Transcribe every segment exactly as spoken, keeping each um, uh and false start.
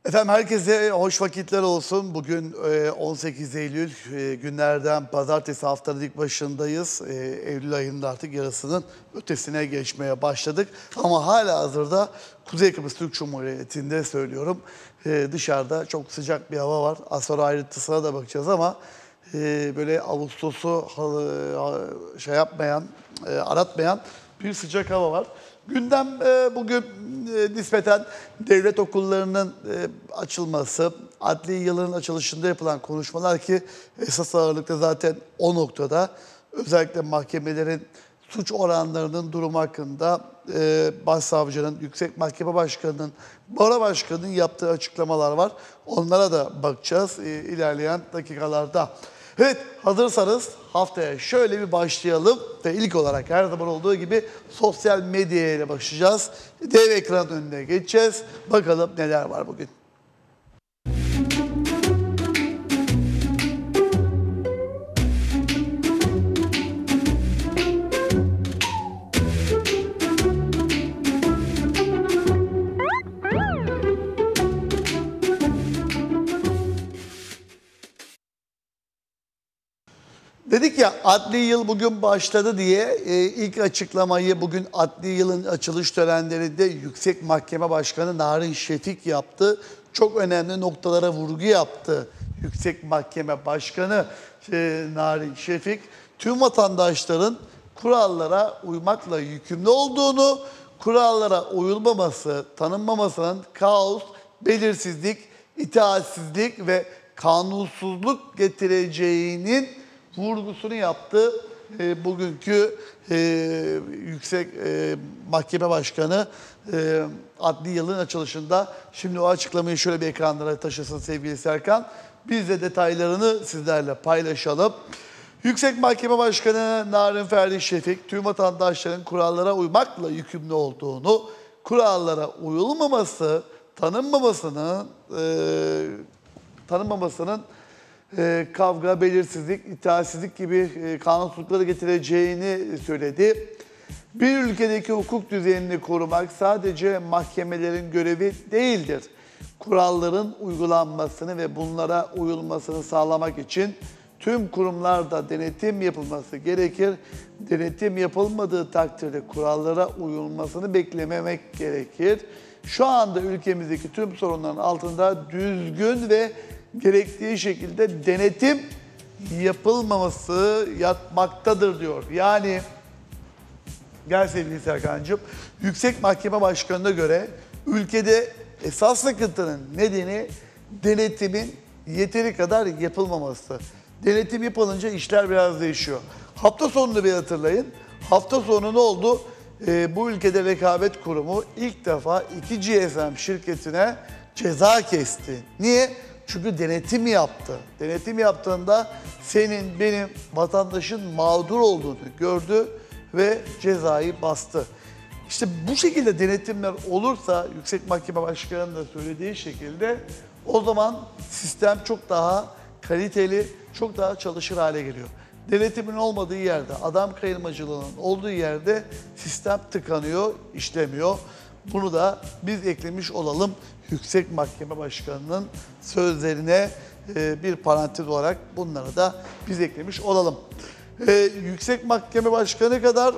Efendim herkese hoş vakitler olsun. Bugün on sekiz Eylül günlerden pazartesi, haftanın ilk başındayız. Eylül ayının artık yarısının ötesine geçmeye başladık. Ama hala hazırda Kuzey Kıbrıs Türk Cumhuriyeti'nde söylüyorum. Dışarıda çok sıcak bir hava var. Az sonra ayrıntısına da bakacağız ama böyle Ağustos'u şey yapmayan, aratmayan bir sıcak hava var. Gündem bugün nispeten devlet okullarının açılması, adli yılın açılışında yapılan konuşmalar ki esas ağırlıkta zaten o noktada özellikle mahkemelerin suç oranlarının durumu hakkında Başsavcının, Yüksek Mahkeme Başkanı'nın, Baro Başkanı'nın yaptığı açıklamalar var. Onlara da bakacağız ilerleyen dakikalarda. Evet, hazırsanız haftaya şöyle bir başlayalım ve ilk olarak her zaman olduğu gibi sosyal medya ile başlayacağız. Dev ekran önüne geçeceğiz. Bakalım neler var bugün. Dedik ya adli yıl bugün başladı diye e, ilk açıklamayı bugün adli yılın açılış törenlerinde Yüksek Mahkeme Başkanı Narin Şefik yaptı. Çok önemli noktalara vurgu yaptı Yüksek Mahkeme Başkanı e, Narin Şefik. Tüm vatandaşların kurallara uymakla yükümlü olduğunu, kurallara uyulmaması, tanınmamasının kaos, belirsizlik, itaatsizlik ve kanunsuzluk getireceğinin vurgusunu yaptı e, bugünkü e, Yüksek e, Mahkeme Başkanı e, adli yılın açılışında. Şimdi o açıklamayı şöyle bir ekranlara taşısın sevgili Serkan. Biz de detaylarını sizlerle paylaşalım. Yüksek Mahkeme Başkanı Narin Ferdi Şefik, tüm vatandaşların kurallara uymakla yükümlü olduğunu, kurallara uyulmaması, tanınmamasının, e, tanınmamasının E, kavga, belirsizlik, itaatsizlik gibi e, kanunsuzlukları getireceğini söyledi. Bir ülkedeki hukuk düzenini korumak sadece mahkemelerin görevi değildir. Kuralların uygulanmasını ve bunlara uyulmasını sağlamak için tüm kurumlarda denetim yapılması gerekir. Denetim yapılmadığı takdirde kurallara uyulmasını beklememek gerekir. Şu anda ülkemizdeki tüm sorunların altında düzgün ve gerektiği şekilde denetim yapılmaması yatmaktadır diyor. Yani gel sevgili Serkan'cığım, Yüksek Mahkeme Başkanı'na göre ülkede esas sıkıntının nedeni denetimin yeteri kadar yapılmaması. Denetim yapılınca işler biraz değişiyor. Hafta sonunu bir hatırlayın. Hafta sonu ne oldu? Ee, bu ülkede Rekabet Kurumu ilk defa iki G S M şirketine ceza kesti. Niye? Çünkü denetim yaptı. Denetim yaptığında senin, benim, vatandaşın mağdur olduğunu gördü ve cezayı bastı. İşte bu şekilde denetimler olursa, Yüksek Mahkeme Başkanı'nın da söylediği şekilde, o zaman sistem çok daha kaliteli, çok daha çalışır hale geliyor. Denetimin olmadığı yerde, adam kayırmacılığının olduğu yerde sistem tıkanıyor, işlemiyor. Bunu da biz eklemiş olalım Yüksek Mahkeme Başkanı'nın sözlerine e, bir parantez olarak bunları da biz eklemiş olalım. E, Yüksek Mahkeme Başkanı kadar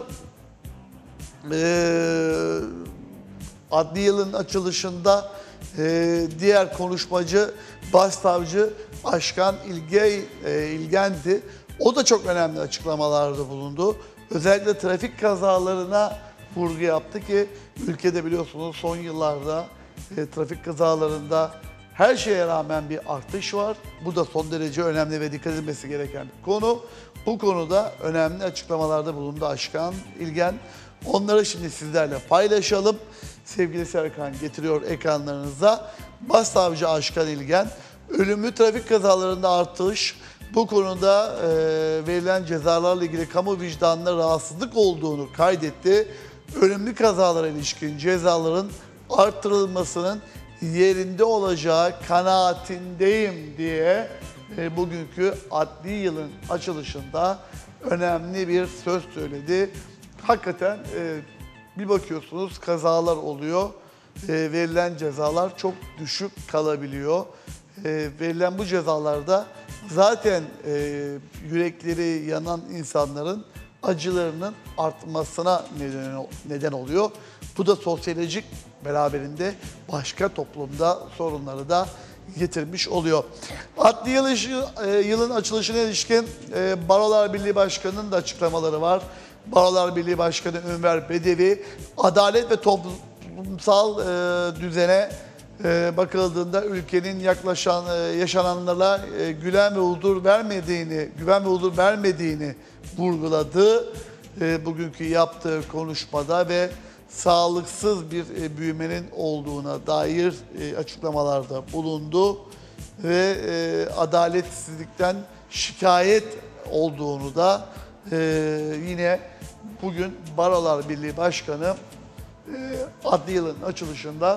e, adli yılın açılışında e, diğer konuşmacı Başsavcı Aşkan İlgey, e, İlgen'di. O da çok önemli açıklamalarda bulundu. Özellikle trafik kazalarına vurgu yaptı ki ülkede biliyorsunuz son yıllarda e, trafik kazalarında her şeye rağmen bir artış var. Bu da son derece önemli ve dikkat edilmesi gereken bir konu. Bu konuda önemli açıklamalarda bulundu Aşkan İlgen. Onları şimdi sizlerle paylaşalım. Sevgili Serkan getiriyor ekranlarınıza. Başsavcı Aşkan İlgen, ölümlü trafik kazalarında artış, bu konuda e, verilen cezalarla ilgili kamu vicdanına rahatsızlık olduğunu kaydetti. Ölümlü kazalara ilişkin cezaların artırılmasının yerinde olacağı kanaatindeyim diye e, bugünkü adli yılın açılışında önemli bir söz söyledi. Hakikaten e, bir bakıyorsunuz kazalar oluyor. e, verilen cezalar çok düşük kalabiliyor. E, verilen bu cezalarda zaten e, yürekleri yanan insanların acılarının artmasına neden, neden oluyor. Bu da sosyolojik beraberinde başka toplumda sorunları da getirmiş oluyor. Adli yıl, e, yılın açılışına ilişkin e, Barolar Birliği Başkanı'nın da açıklamaları var. Barolar Birliği Başkanı Ünver Bedevi, adalet ve toplumsal e, düzene e, bakıldığında ülkenin yaklaşan e, yaşananlara e, güven ve huzur vermediğini, güven ve huzur vermediğini vurguladı. E, bugünkü yaptığı konuşmada ve sağlıksız bir e, büyümenin olduğuna dair e, açıklamalarda bulundu ve e, adaletsizlikten şikayet olduğunu da e, yine bugün Barolar Birliği Başkanı e, adli yılın açılışında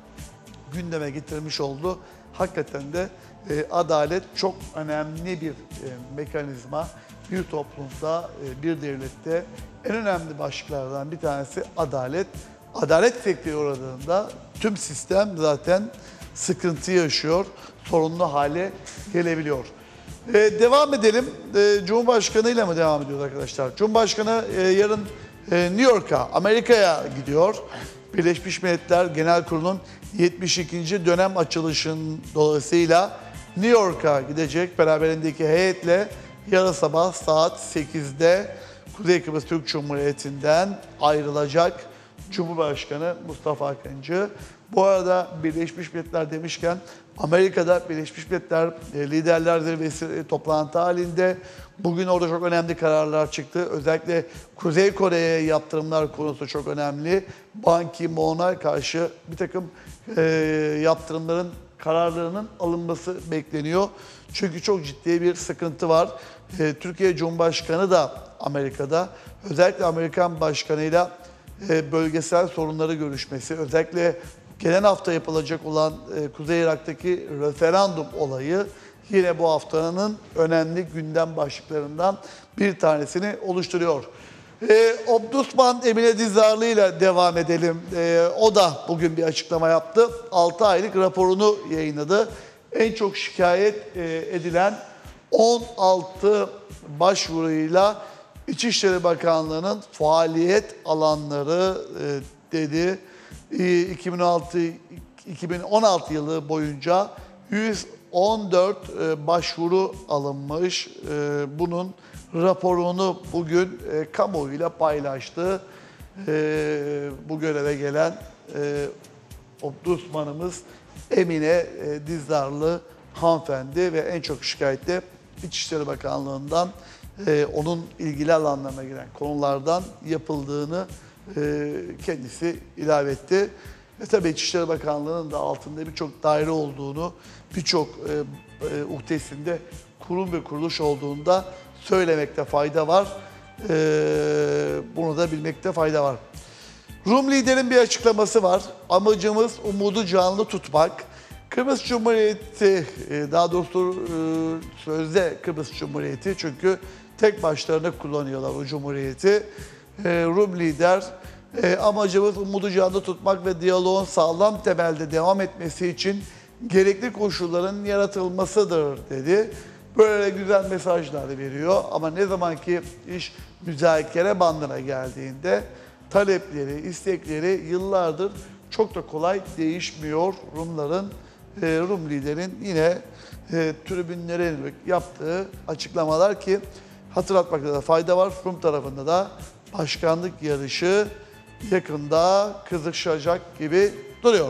gündeme getirmiş oldu. Hakikaten de e, adalet çok önemli bir e, mekanizma. Bir toplumda, e, bir devlette en önemli başlıklardan bir tanesi adalet. Adalet sektörü uğradığında tüm sistem zaten sıkıntı yaşıyor, sorunlu hale gelebiliyor. Ee, devam edelim. Ee, Cumhurbaşkanı ile mi devam ediyoruz arkadaşlar? Cumhurbaşkanı e, yarın e, New York'a, Amerika'ya gidiyor. Birleşmiş Milletler Genel Kurulu'nun yetmiş ikinci dönem açılışının dolayısıyla New York'a gidecek. Beraberindeki heyetle yarın sabah saat sekizde Kuzey Kıbrıs Türk Cumhuriyeti'nden ayrılacak Cumhurbaşkanı Mustafa Akıncı. Bu arada Birleşmiş Milletler demişken Amerika'da Birleşmiş Milletler Liderler Zirvesi toplantı halinde. Bugün orada çok önemli kararlar çıktı. Özellikle Kuzey Kore'ye yaptırımlar konusu çok önemli. Ban Ki-moon'a karşı bir takım e, yaptırımların kararlarının alınması bekleniyor. Çünkü çok ciddi bir sıkıntı var. E, Türkiye Cumhurbaşkanı da Amerika'da. Özellikle Amerikan Başkanı'yla e, bölgesel sorunları görüşmesi, özellikle gelen hafta yapılacak olan e, Kuzey Irak'taki referandum olayı yine bu haftanın önemli gündem başlıklarından bir tanesini oluşturuyor. E, Ombudsman Emine Dizdarlı ile devam edelim. E, o da bugün bir açıklama yaptı. altı aylık raporunu yayınladı. En çok şikayet e, edilen on altı başvuruyla İçişleri Bakanlığı'nın faaliyet alanları e, dedi. E, iki bin on altı iki bin on altı yılı boyunca yüz on dört e, başvuru alınmış. E, bunun raporunu bugün e, kamuoyuyla paylaştı. E, bu göreve gelen e, Ombudsmanımız Emine e, Dizdarlı hanımefendi ve en çok şikayette İçişleri Bakanlığı'ndan e, onun ilgili alanlarına giren konulardan yapıldığını e, kendisi ilave etti. Ve tabii İçişleri Bakanlığı'nın da altında birçok daire olduğunu, birçok e, e, uhdesinde kurum ve kuruluş olduğunu da söylemekte fayda var. E, bunu da bilmekte fayda var. Rum liderin bir açıklaması var. Amacımız umudu canlı tutmak. Kıbrıs Cumhuriyeti, daha doğrusu sözde Kıbrıs Cumhuriyeti çünkü tek başlarına kullanıyorlar o Cumhuriyeti. Rum lider, amacımız umudu canlı tutmak ve diyaloğun sağlam temelde devam etmesi için gerekli koşulların yaratılmasıdır dedi. Böyle güzel mesajlar veriyor ama ne zaman ki iş müzakere bandına geldiğinde talepleri, istekleri yıllardır çok da kolay değişmiyor Rumların. Rum liderin yine e, tribünlere yaptığı açıklamalar ki hatırlatmakta da fayda var. Rum tarafında da başkanlık yarışı yakında kızışacak gibi duruyor.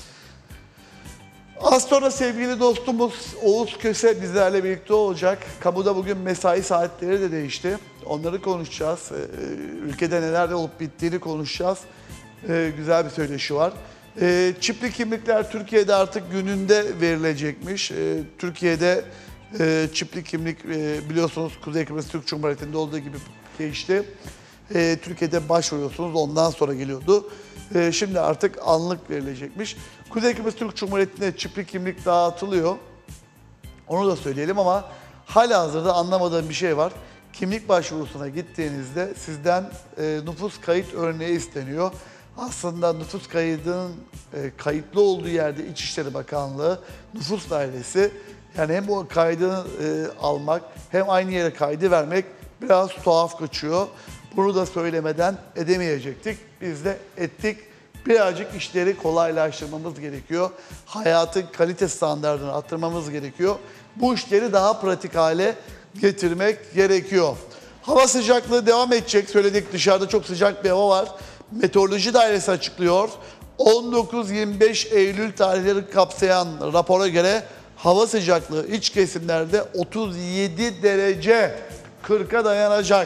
Az sonra sevgili dostumuz Oğuz Köse bizlerle birlikte olacak. Kamuda bugün mesai saatleri de değişti. Onları konuşacağız. Ülkede neler olup bittiğini konuşacağız. Güzel bir söyleşi var. E, çipli kimlikler Türkiye'de artık gününde verilecekmiş. E, Türkiye'de e, çipli kimlik e, biliyorsunuz Kuzey Kıbrıs Türk Cumhuriyeti'nde olduğu gibi değişti. E, Türkiye'de başvuruyorsunuz, ondan sonra geliyordu. E, şimdi artık anlık verilecekmiş. Kuzey Kıbrıs Türk Cumhuriyeti'nde çipli kimlik dağıtılıyor. Onu da söyleyelim ama halihazırda anlamadığım bir şey var. Kimlik başvurusuna gittiğinizde sizden e, nüfus kayıt örneği isteniyor. aslında nüfus kaydının e, kayıtlı olduğu yerde İçişleri Bakanlığı, Nüfus Dairesi, yani hem o kaydını e, almak hem aynı yere kaydı vermek biraz tuhaf kaçıyor. Bunu da söylemeden edemeyecektik. Biz de ettik. Birazcık işleri kolaylaştırmamız gerekiyor. Hayatın kalite standartını arttırmamız gerekiyor. Bu işleri daha pratik hale getirmek gerekiyor. Hava sıcaklığı devam edecek. Söyledik, dışarıda çok sıcak bir hava var. Meteoroloji Dairesi açıklıyor. on dokuz yirmi beş Eylül tarihleri kapsayan rapora göre hava sıcaklığı iç kesimlerde otuz yedi derece, kırka dayanacak.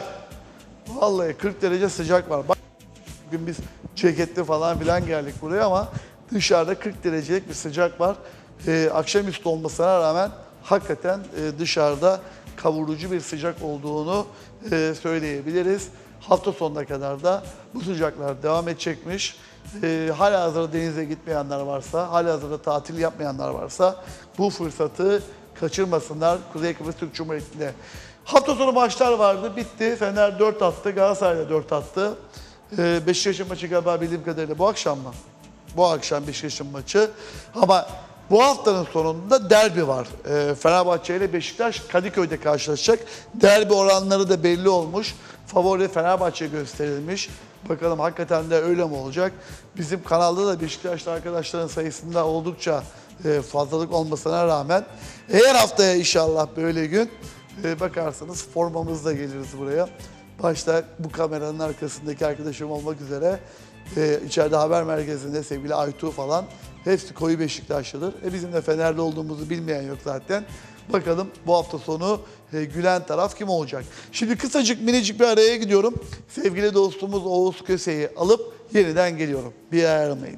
Vallahi kırk derece sıcak var. Bak, bugün biz ceketli falan filan geldik buraya ama dışarıda kırk derecelik bir sıcak var. Ee, akşamüstü olmasına rağmen hakikaten e, dışarıda kavurucu bir sıcak olduğunu e, söyleyebiliriz. Hafta sonuna kadar da bu sıcaklar devam edecekmiş. E, halihazırda denize gitmeyenler varsa, halihazırda tatil yapmayanlar varsa bu fırsatı kaçırmasınlar Kuzey Kıbrıs Türk Cumhuriyeti'nde. Hafta sonu maçlar vardı, bitti. Fener dört attı, Galatasaray da dört attı. E, Beşiktaş'ın maçı galiba bildiğim kadarıyla bu akşam mı? Bu akşam Beşiktaş'ın maçı. Ama bu haftanın sonunda derbi var. E, Fenerbahçe ile Beşiktaş Kadıköy'de karşılaşacak. Derbi oranları da belli olmuş. Favori Fenerbahçe gösterilmiş. Bakalım hakikaten de öyle mi olacak? Bizim kanalda da Beşiktaşlı arkadaşların sayısında oldukça e, fazlalık olmasına rağmen eğer haftaya inşallah böyle gün e, bakarsanız formamızla geliriz buraya. Başta bu kameranın arkasındaki arkadaşım olmak üzere e, içeride haber merkezinde sevgili Aytu falan hepsi koyu Beşiktaşlıdır. E, bizim de Fenerli olduğumuzu bilmeyen yok zaten. Bakalım bu hafta sonu e, gülen taraf kim olacak? Şimdi kısacık minicik bir araya gidiyorum. Sevgili dostumuz Oğuz Köse'yi alıp yeniden geliyorum. Bir yer ayrılmayın.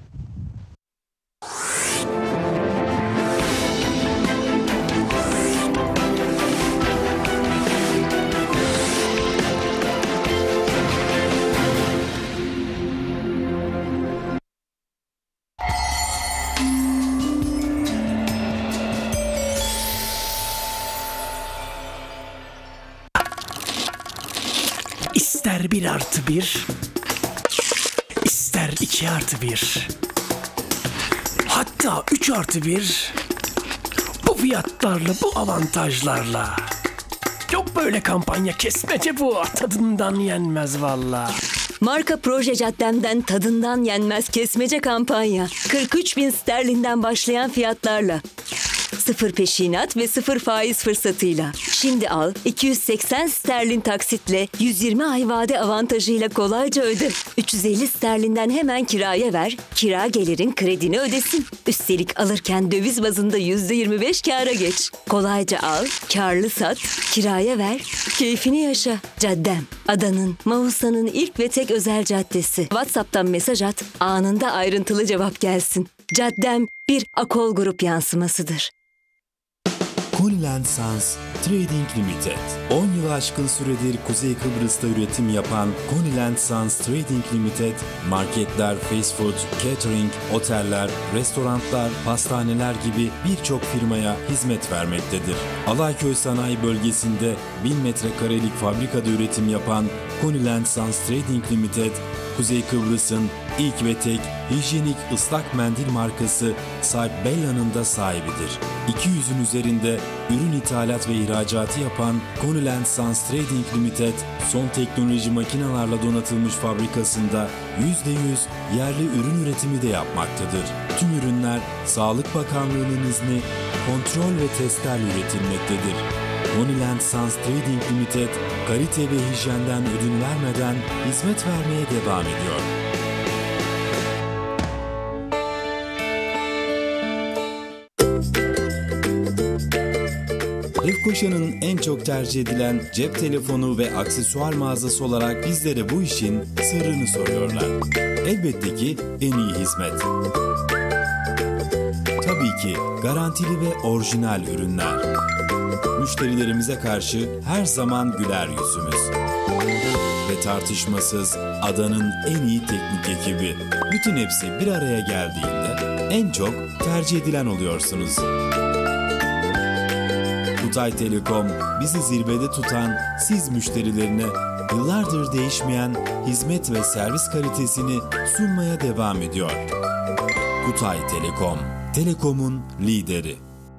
İster bir artı bir, ister iki artı bir, hatta üç artı bir, bu fiyatlarla, bu avantajlarla. Yok böyle kampanya, kesmece bu, tadından yenmez valla. Marka Proje Caddem'den tadından yenmez kesmece kampanya. kırk üç bin sterlinden başlayan fiyatlarla. Sıfır peşinat ve sıfır faiz fırsatıyla. Şimdi al, iki yüz seksen sterlin taksitle yüz yirmi ay vade avantajıyla kolayca öde. üç yüz elli sterlinden hemen kiraya ver, kira gelirin kredini ödesin. Üstelik alırken döviz bazında yüzde yirmi beş kâra geç. Kolayca al, kârlı sat, kiraya ver, keyfini yaşa. Caddem, adanın, Mahusa'nın ilk ve tek özel caddesi. WhatsApp'tan mesaj at, anında ayrıntılı cevap gelsin. Caddem bir Akol Grup yansımasıdır. Koniland Sons Trading Limited. on yılı aşkın süredir Kuzey Kıbrıs'ta üretim yapan Koniland Sons Trading Limited, marketler, fast food, catering, oteller, restoranlar, pastaneler gibi birçok firmaya hizmet vermektedir. Alayköy Sanayi Bölgesi'nde bin metrekarelik fabrikada üretim yapan Koniland Sons Trading Limited, Kuzey Kıbrıs'ın ilk ve tek hijyenik ıslak mendil markası Saip Bella'nın da sahibidir. iki yüzün üzerinde ürün ithalat ve ihracatı yapan Koniland Sons Trading Limited, son teknoloji makinalarla donatılmış fabrikasında yüzde yüz yerli ürün üretimi de yapmaktadır. Tüm ürünler Sağlık Bakanlığı'nın izni, kontrol ve testlerle üretilmektedir. Koniland Sons Trading Limited, kalite ve hijyenden ödün vermeden hizmet vermeye devam ediyor. Lefkoşa'nın en çok tercih edilen cep telefonu ve aksesuar mağazası olarak bizlere bu işin sırrını soruyorlar. Elbette ki en iyi hizmet. Tabii ki garantili ve orijinal ürünler. Müşterilerimize karşı her zaman güler yüzümüz. Ve tartışmasız adanın en iyi teknik ekibi. Bütün hepsi bir araya geldiğinde en çok tercih edilen oluyorsunuz. Kutay Telekom bizi zirvede tutan siz müşterilerine yıllardır değişmeyen hizmet ve servis kalitesini sunmaya devam ediyor. Kutay Telekom, Telekom'un lideri.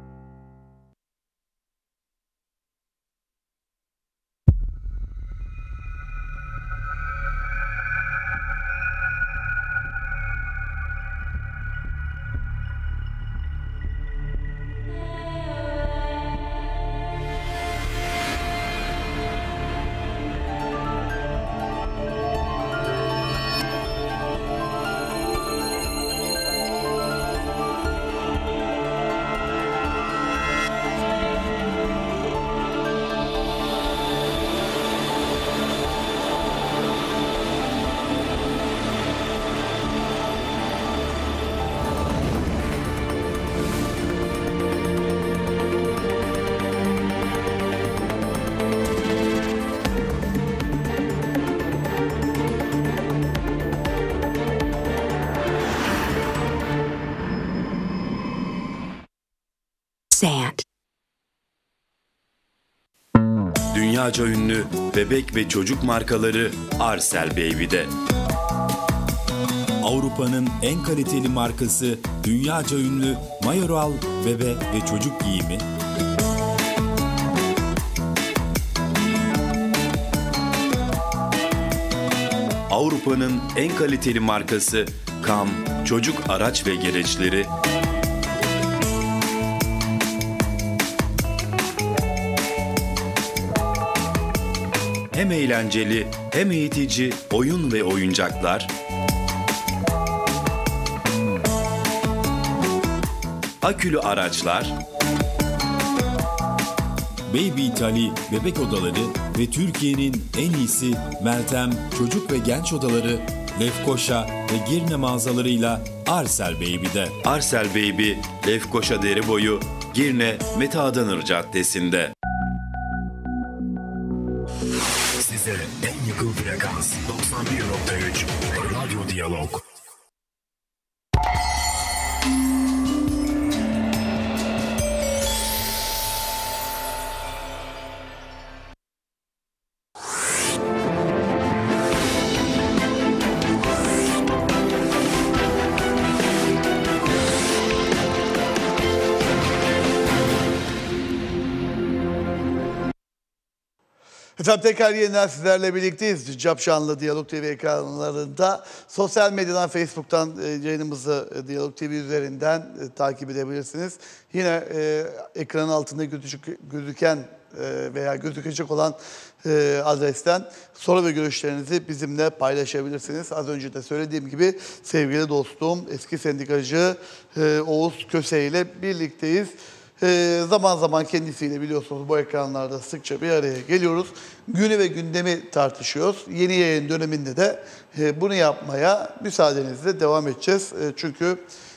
Sand. Dünyaca ünlü bebek ve çocuk markaları Arcel Baby'de. Avrupa'nın en kaliteli markası dünyaca ünlü Mayoral bebe ve çocuk giyimi, Avrupa'nın en kaliteli markası Kam çocuk araç ve gereçleri, hem eğlenceli hem eğitici oyun ve oyuncaklar, akülü araçlar, Baby Italy bebek odaları ve Türkiye'nin en iyisi Meltem çocuk ve genç odaları Lefkoşa ve Girne mağazalarıyla Arcel Baby'de. Arcel Baby, Lefkoşa Deriboyu, Girne Mete Adanır Caddesi'nde. Size en yakın frekans doksan bir nokta üç Radyo Diyalog. Efendim tekrar yeniden sizlerle birlikteyiz. Capşanlı Diyalog T V ekranlarında. Sosyal medyadan, Facebook'tan e, yayınımızı e, Diyalog T V üzerinden e, takip edebilirsiniz. Yine e, ekranın altında gözük, gözüken e, veya gözükecek olan e, adresten soru ve görüşlerinizi bizimle paylaşabilirsiniz. Az önce de söylediğim gibi sevgili dostum, eski sendikacı e, Oğuz Köse ile birlikteyiz. Ee, zaman zaman kendisiyle biliyorsunuz bu ekranlarda sıkça bir araya geliyoruz. Günü ve gündemi tartışıyoruz. Yeni yayın döneminde de e, bunu yapmaya müsaadenizle devam edeceğiz. E, çünkü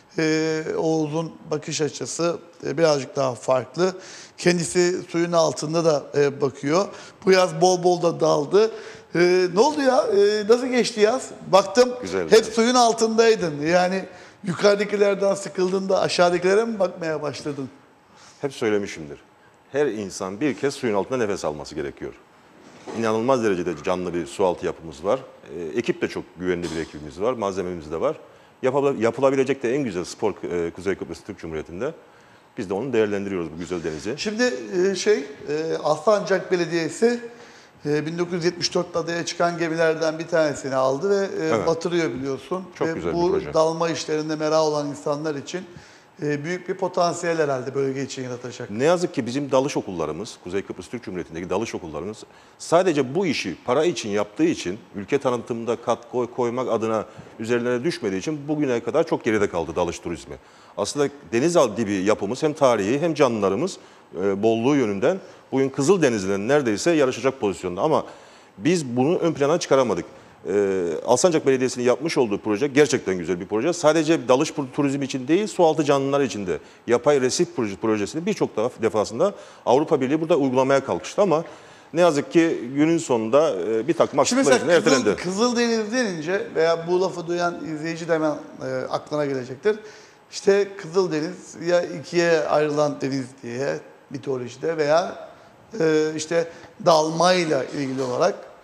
e, Oğuz'un bakış açısı e, birazcık daha farklı. Kendisi suyun altında da e, bakıyor. Bu yaz bol bol da daldı. E, ne oldu ya? E, nasıl geçti yaz? Baktım Güzeldi. hep suyun altındaydın. Yani yukarıdakilerden sıkıldın da aşağıdakilere mi bakmaya başladın? Hep söylemişimdir. Her insan bir kez suyun altında nefes alması gerekiyor. İnanılmaz derecede canlı bir sualtı yapımız var. E, ekip de çok güvenli bir ekibimiz var. Malzememiz de var. Yapıla, yapılabilecek de en güzel spor e, Kuzey Kıbrıs Türk Cumhuriyeti'nde. Biz de onu değerlendiriyoruz, bu güzel denizi. Şimdi e, şey, e, Alsancak Belediyesi e, bin dokuz yüz yetmiş dörtte adaya çıkan gemilerden bir tanesini aldı ve e, Evet. batırıyor biliyorsun. Çok ve güzel bir bu proje. dalma işlerinde merak olan insanlar için e, büyük bir potansiyel herhalde bölge için yaratacak. Ne yazık ki bizim dalış okullarımız, Kuzey Kıbrıs Türk Cumhuriyeti'ndeki dalış okullarımız sadece bu işi para için yaptığı için, ülke tanıtımında kat koy, koymak adına üzerlerine düşmediği için bugüne kadar çok geride kaldı dalış turizmi. Aslında deniz dibi yapımız hem tarihi hem canlılarımız e, bolluğu yönünden bugün Kızıldenizli'nin neredeyse yarışacak pozisyonda. Ama biz bunu ön plana çıkaramadık. Ee, Alsancak Belediyesi'nin yapmış olduğu proje gerçekten güzel bir proje. Sadece dalış turizmi için değil, sualtı canlılar için de yapay resif projesini birçok defasında Avrupa Birliği burada uygulamaya kalkıştı ama ne yazık ki günün sonunda bir takım aksaklıklar yüzünden ertelendi. Kızıl, Kızıldeniz denince veya bu lafı duyan izleyici de hemen e, aklına gelecektir. İşte Kızıldeniz ya ikiye ayrılan deniz diye mitolojide veya e, işte dalmayla ilgili olarak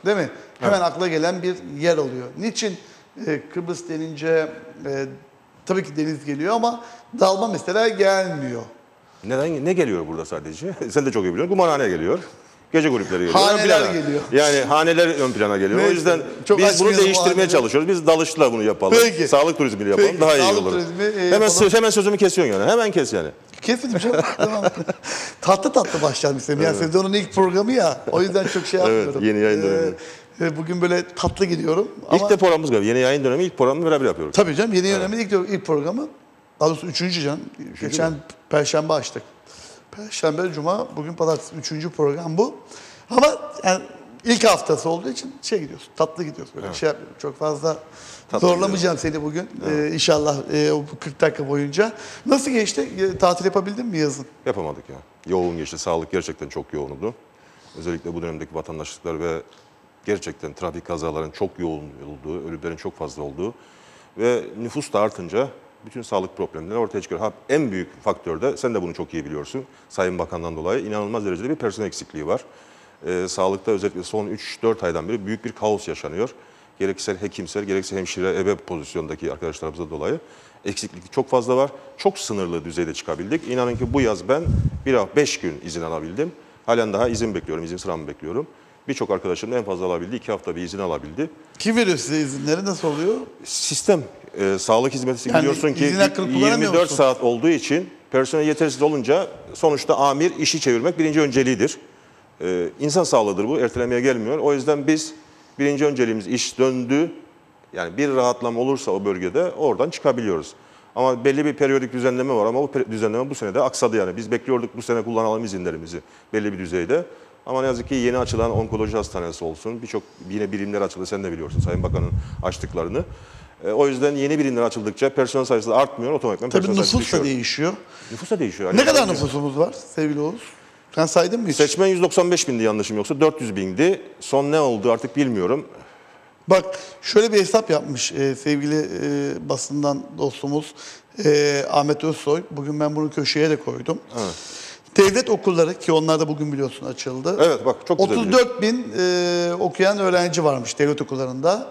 Değil mi? Hemen akla gelen bir yer oluyor. Niçin e, Kıbrıs denince e, tabii ki deniz geliyor ama dalma mesela gelmiyor. Neden? Ne geliyor burada sadece? Sen de çok iyi biliyorsun. Kumarhane geliyor. Gece kulüpleri geliyor. Haneler ön plana. geliyor. Yani haneler ön plana geliyor. Neyse, O yüzden çok biz bunu açmayalım değiştirmeye haneleri. çalışıyoruz. Biz dalışla bunu yapalım. Peki. Sağlık turizmiyle yapalım. Peki, Daha iyi sağlık olur. turizmi, e, hemen, yapalım. hemen sözümü kesiyorsun yani. Hemen kes yani. Kesmedim canım. Tamam. Tatlı tatlı başlayalım istedim. Yani sezonun ilk programı ya. O yüzden çok şey yapmıyorum. yeni yayın dönemi. Ee, bugün böyle tatlı gidiyorum. Ama İlk de programımız galiba. Yeni yayın dönemi ilk programı beraber yapıyoruz. tabii canım yeni dönemin ilk, ilk programı. Daha doğrusu üçüncü canım. Geçen mü? Perşembe açtık. Perşembe, Cuma, bugün Pazartesi. Üçüncü program bu. Ama yani ilk haftası olduğu için şey gidiyoruz. Tatlı gidiyoruz. Böyle şey yapmıyorum. Çok fazla Tatlı zorlamayacağım seni bugün. Ee, inşallah e, o kırk dakika boyunca. Nasıl geçti? E, Tatil yapabildin mi yazın? Yapamadık ya. Yoğun geçti. Sağlık gerçekten çok yoğundu. Özellikle bu dönemdeki vatandaşlıklar ve gerçekten trafik kazaların çok yoğun olduğu, ölümlerin çok fazla olduğu ve nüfus da artınca bütün sağlık problemleri ortaya çıkıyor. Ha, en büyük faktör de, sen de bunu çok iyi biliyorsun, Sayın Bakan'dan dolayı inanılmaz derecede bir personel eksikliği var. Ee, sağlıkta özellikle son üç dört aydan beri büyük bir kaos yaşanıyor. Gerekse hekimsel, gerekse hemşire, ebe pozisyondaki arkadaşlarımızdan dolayı eksiklik çok fazla var. Çok sınırlı düzeyde çıkabildik. İnanın ki bu yaz ben bir beş gün izin alabildim. Halen daha izin bekliyorum, izin sıramı bekliyorum. Birçok arkadaşım en fazla alabildi, iki hafta bir izin alabildi. Kim veriyor size izinleri? Nasıl oluyor? Sistem, e, sağlık hizmeti Yani biliyorsun ki izin hakkını kullanamıyor yirmi dört musun? saat olduğu için personel yetersiz olunca sonuçta amir işi çevirmek birinci önceliğidir. E, insan sağlığıdır bu, ertelemeye gelmiyor. O yüzden biz birinci önceliğimiz iş döndü. Yani bir rahatlama olursa o bölgede oradan çıkabiliyoruz. Ama belli bir periyodik düzenleme var ama o düzenleme bu sene de aksadı yani. Biz bekliyorduk bu sene kullanalım izinlerimizi belli bir düzeyde. Ama ne yazık ki yeni açılan onkoloji hastanesi olsun, birçok yine birimler açıldı, sen de biliyorsun Sayın Bakan'ın açtıklarını. E, o yüzden yeni birimler açıldıkça personel sayısı da artmıyor, otomatikman Tabii personel sayısı nüfus da düşüyor. değişiyor. Nüfus da değişiyor. Ne Yani kadar nüfusumuz var sevgili Oğuz? Sen saydın mı hiç? Seçmen yüz doksan beş bindi yanlışım yoksa, dört yüz bindi. Son ne oldu artık bilmiyorum. Bak şöyle bir hesap yapmış e, sevgili e, basından dostumuz e, Ahmet Özsoy. Bugün ben bunu köşeye de koydum. Evet. Devlet okulları ki onlar da bugün biliyorsun açıldı. Evet bak çok güzel. otuz dört bin e, okuyan öğrenci varmış devlet okullarında.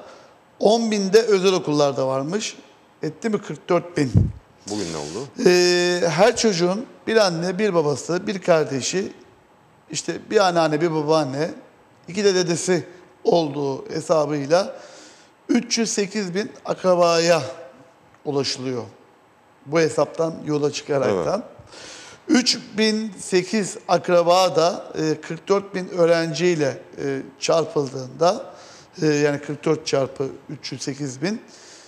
on binde özel okullarda varmış. Etti mi kırk dört bin. Bugün ne oldu? E, her çocuğun bir anne, bir babası, bir kardeşi, işte bir anneanne, bir babaanne, iki de dedesi olduğu hesabıyla üç yüz sekiz bin akrabaya ulaşılıyor. Bu hesaptan yola çıkaraktan. üç bin sekiz akraba da kırk dört bin öğrenciyle çarpıldığında yani kırk dört çarpı üç yüz sekiz bin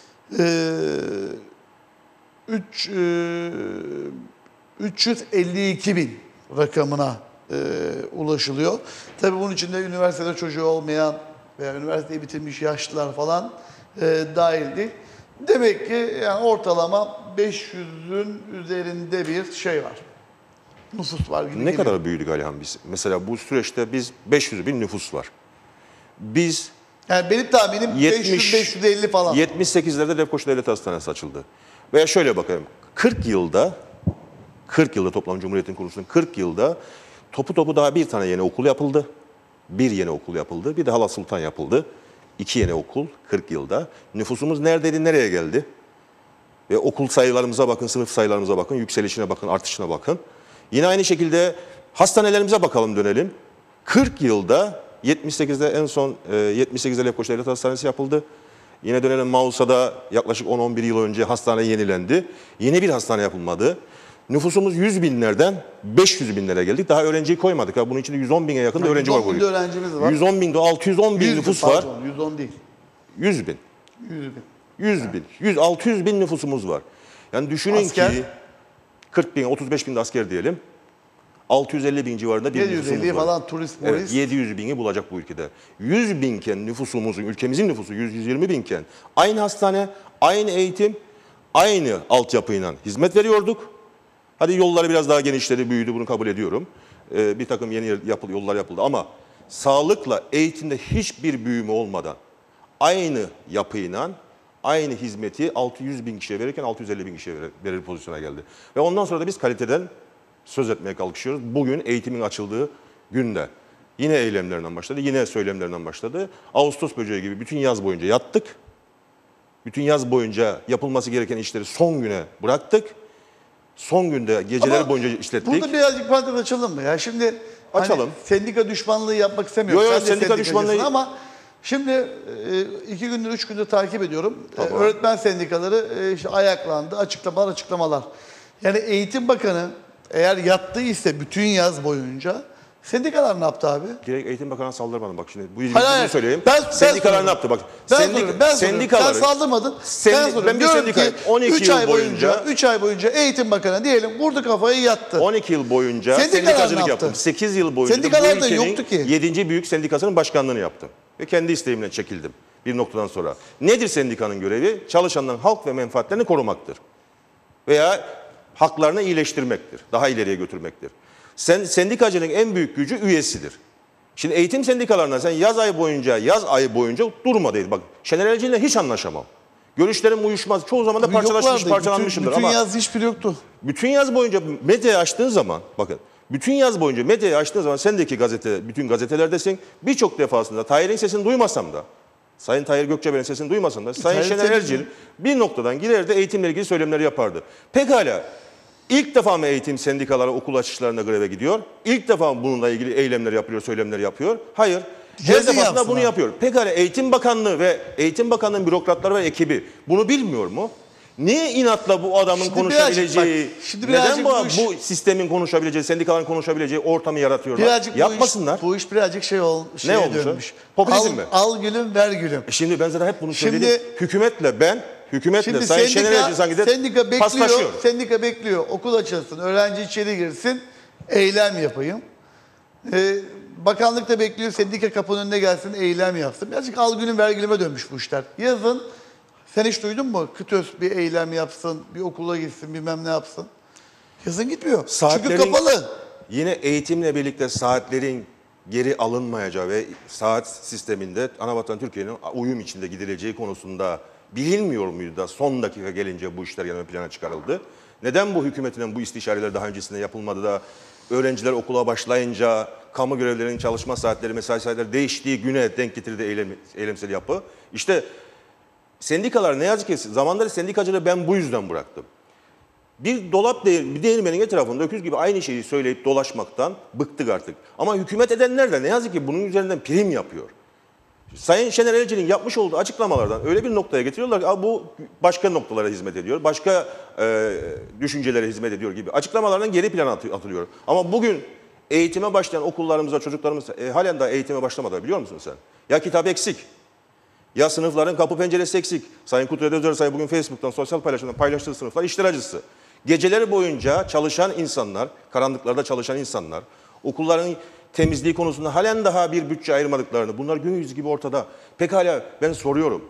üç yüz elli iki bin rakamına e, ulaşılıyor. Tabii bunun içinde üniversitede çocuğu olmayan veya üniversiteyi bitirmiş yaşlılar falan e, dahil değil. Demek ki yani ortalama beş yüzün üzerinde bir şey var. Nüfus var gibi Ne geliyor. kadar büyüdük Alihan biz? Mesela bu süreçte biz beş yüz bin nüfus var. Biz Yani benim tahminim yetmiş, beş yüz beş yüz elli falan. yetmiş sekizlerde Lefkoşa Devlet Hastanesi açıldı. Veya şöyle bakalım. kırk yılda kırk yılda toplam Cumhuriyet'in kuruluşunun kırk yılda topu topu daha bir tane yeni okul yapıldı. Bir yeni okul yapıldı. Bir de Hala Sultan yapıldı. İki yeni okul kırk yılda. Nüfusumuz neredeydi, nereye geldi? Ve okul sayılarımıza bakın, sınıf sayılarımıza bakın, yükselişine bakın, artışına bakın. Yine aynı şekilde hastanelerimize bakalım, dönelim. kırk yılda yetmiş sekizde en son e, yetmiş sekizde Lefkoşa Devlet Hastanesi yapıldı. Yine dönelim Mausa'da yaklaşık on on bir yıl önce hastane yenilendi. Yeni bir hastane yapılmadı. Nüfusumuz yüz binlerden beş yüz binlere geldik. Daha öğrenciyi koymadık. Ha. Bunun içinde yüz on bine yakın da öğrenci var. yüz on bin öğrencimiz var. yüz on bin, altı yüz on bin yüz nüfus pardon, var. yüz on değil. yüz bin. yüz bin. yüz bin. yüz, altı yüz bin nüfusumuz var. Yani düşünün Asker? ki kırk bin, otuz beş bin de asker diyelim. altı yüz elli bin civarında bir yedi yüz nüfusumuz elli var. falan turist Evet, morist. yedi yüz bini bulacak bu ülkede. yüz binken nüfusumuzun, ülkemizin nüfusu yüz yüz yirmi binken aynı hastane, aynı eğitim, aynı altyapıyla hizmet veriyorduk. Hadi yolları biraz daha genişledi, büyüdü, bunu kabul ediyorum. Ee, bir takım yeni yapıldı, yollar yapıldı ama sağlıkla eğitimde hiçbir büyüme olmadan aynı yapıyla aynı hizmeti altı yüz bin kişiye verirken altı yüz elli bin kişiye verir, verir pozisyona geldi. Ve ondan sonra da biz kaliteden söz etmeye kalkışıyoruz. Bugün eğitimin açıldığı günde. Yine eylemlerinden başladı, yine söylemlerinden başladı. Ağustos böceği gibi bütün yaz boyunca yattık. Bütün yaz boyunca yapılması gereken işleri son güne bıraktık. Son günde geceler Ama boyunca işlettik. burada birazcık parantez açalım mı ya? Şimdi Açalım. Hani sendika düşmanlığı yapmak istemiyorum. Yo, yo, Sen de sendika sendikacısın düşmanlığı- ama şimdi e, iki gündür, üç gündür takip ediyorum. E, Tamam. öğretmen sendikaları e, işte ayaklandı, açıklamalar, açıklamalar. Yani Eğitim Bakanı eğer yattıysa bütün yaz boyunca sendikalar ne yaptı abi? Direkt Eğitim Bakanı'na saldırmadım bak şimdi. Bu Hayır, ilgili hayır. söyleyeyim. Ben- ben Sendikalar soruyorum. ne yaptı bak. Ben sendik- soruyorum, ben soruyorum. sendikaları- Sen saldırmadın. Sendi- ben soruyorum. ben bir Diyorum sendika- ki on iki üç yıl ay boyunca, boyunca- üç ay boyunca Eğitim Bakanı diyelim vurdu kafayı yattı. on iki yıl boyunca Sendikalar ne sendikacılık yaptı? yaptım. sekiz yıl boyunca Sendikalar bu da ülkenin yoktu ki. yedinci büyük sendikasının başkanlığını yaptım. Ve kendi isteğimle çekildim bir noktadan sonra. Nedir sendikanın görevi? Çalışanların hak ve menfaatlerini korumaktır. Veya haklarını iyileştirmektir. Daha ileriye götürmektir. Sen, sendikacının en büyük gücü üyesidir. Şimdi eğitim sendikalarına sen yaz ayı boyunca, yaz ayı boyunca durma değil. Bak Şener Elçi'yle hiç anlaşamam. Görüşlerim uyuşmaz. Çoğu zaman da parçalaşmış, Yoklardı. parçalanmışımdır. Bütün, bütün ama yaz hiçbiri yoktu. bütün yaz boyunca medyayı açtığın zaman, bakın, bütün yaz boyunca medyayı açtığın zaman sendeki gazete, bütün gazetelerdesin. Birçok defasında Tahir'in sesini duymasam da, Sayın Tahir Gökçeben'in sesini duymasam da, Sayın Tahir Şener Temiz Ercil mi? bir noktadan girerdi, eğitimle ilgili söylemler yapardı. Pekala, ilk defa mı eğitim sendikaları okul açışlarında greve gidiyor? İlk defa mı bununla ilgili eylemler yapıyor, söylemler yapıyor? Hayır. Her Yazın defasında yapsın bunu abi. yapıyor. Pekala Eğitim Bakanlığı ve Eğitim Bakanlığı'nın bürokratları ve ekibi bunu bilmiyor mu? Niye inatla bu adamın Şimdi konuşabileceği, birazcık bak, şimdi neden birazcık bu, bu iş- bu sistemin konuşabileceği, sendikaların konuşabileceği ortamı yaratıyorlar? Birazcık Yapmasınlar. Bu iş, bu iş birazcık şey ol, şeye olmuş o? dönmüş. Popülizm al, mi? Al gülüm ver gülüm. E Şimdi ben zaten hep bunu Şimdi- söyledim. Hükümetle ben, hükümetle Şimdi Sayın Şener sendika, Ercil sanki de sendika bekliyor, paslaşıyor. sendika bekliyor. Okul açılsın, öğrenci içeri girsin, eylem yapayım. Ee, bakanlık da bekliyor, sendika kapının önüne gelsin, eylem yapsın. Birazcık al gülüm ver gülüme dönmüş bu işler. Yazın, sen hiç duydun mu? Kıtöz bir eylem yapsın, bir okula gitsin, bilmem ne yapsın. Yazın gitmiyor. Çünkü Saatlerin- kapalı. Yine eğitimle birlikte saatlerin geri alınmayacağı ve saat sisteminde Anavatan Türkiye'nin uyum içinde gidileceği konusunda bilinmiyor muydu da son dakika gelince bu işler ön plana çıkarıldı? Neden bu hükümetin bu istişareler daha öncesinde yapılmadı da öğrenciler okula başlayınca kamu görevlilerinin çalışma saatleri, mesai saatleri değiştiği güne denk getirdi eylem, eylemsel yapı? İşte sendikalar ne yazık ki zamanları sendikacılığı ben bu yüzden bıraktım. Bir dolap değir, bir değirmenin etrafında öküz gibi aynı şeyi söyleyip dolaşmaktan bıktık artık. Ama hükümet edenler de ne yazık ki bunun üzerinden prim yapıyor. Sayın Şener Elçi'nin yapmış olduğu açıklamalardan öyle bir noktaya getiriyorlar ki bu başka noktalara hizmet ediyor, başka e, düşüncelere hizmet ediyor gibi açıklamalardan geri plana atılıyor. Ama bugün eğitime başlayan okullarımızda çocuklarımız e, halen daha eğitime başlamadı biliyor musun sen? Ya kitap eksik, ya sınıfların kapı penceresi eksik. Sayın Kutluya Özersoy bugün Facebook'tan, sosyal paylaşımdan paylaştığı sınıflar işler acısı. Geceleri boyunca çalışan insanlar, karanlıklarda çalışan insanlar, okulların temizliği konusunda halen daha bir bütçe ayırmadıklarını, bunlar gün yüzü gibi ortada. Pekala ben soruyorum,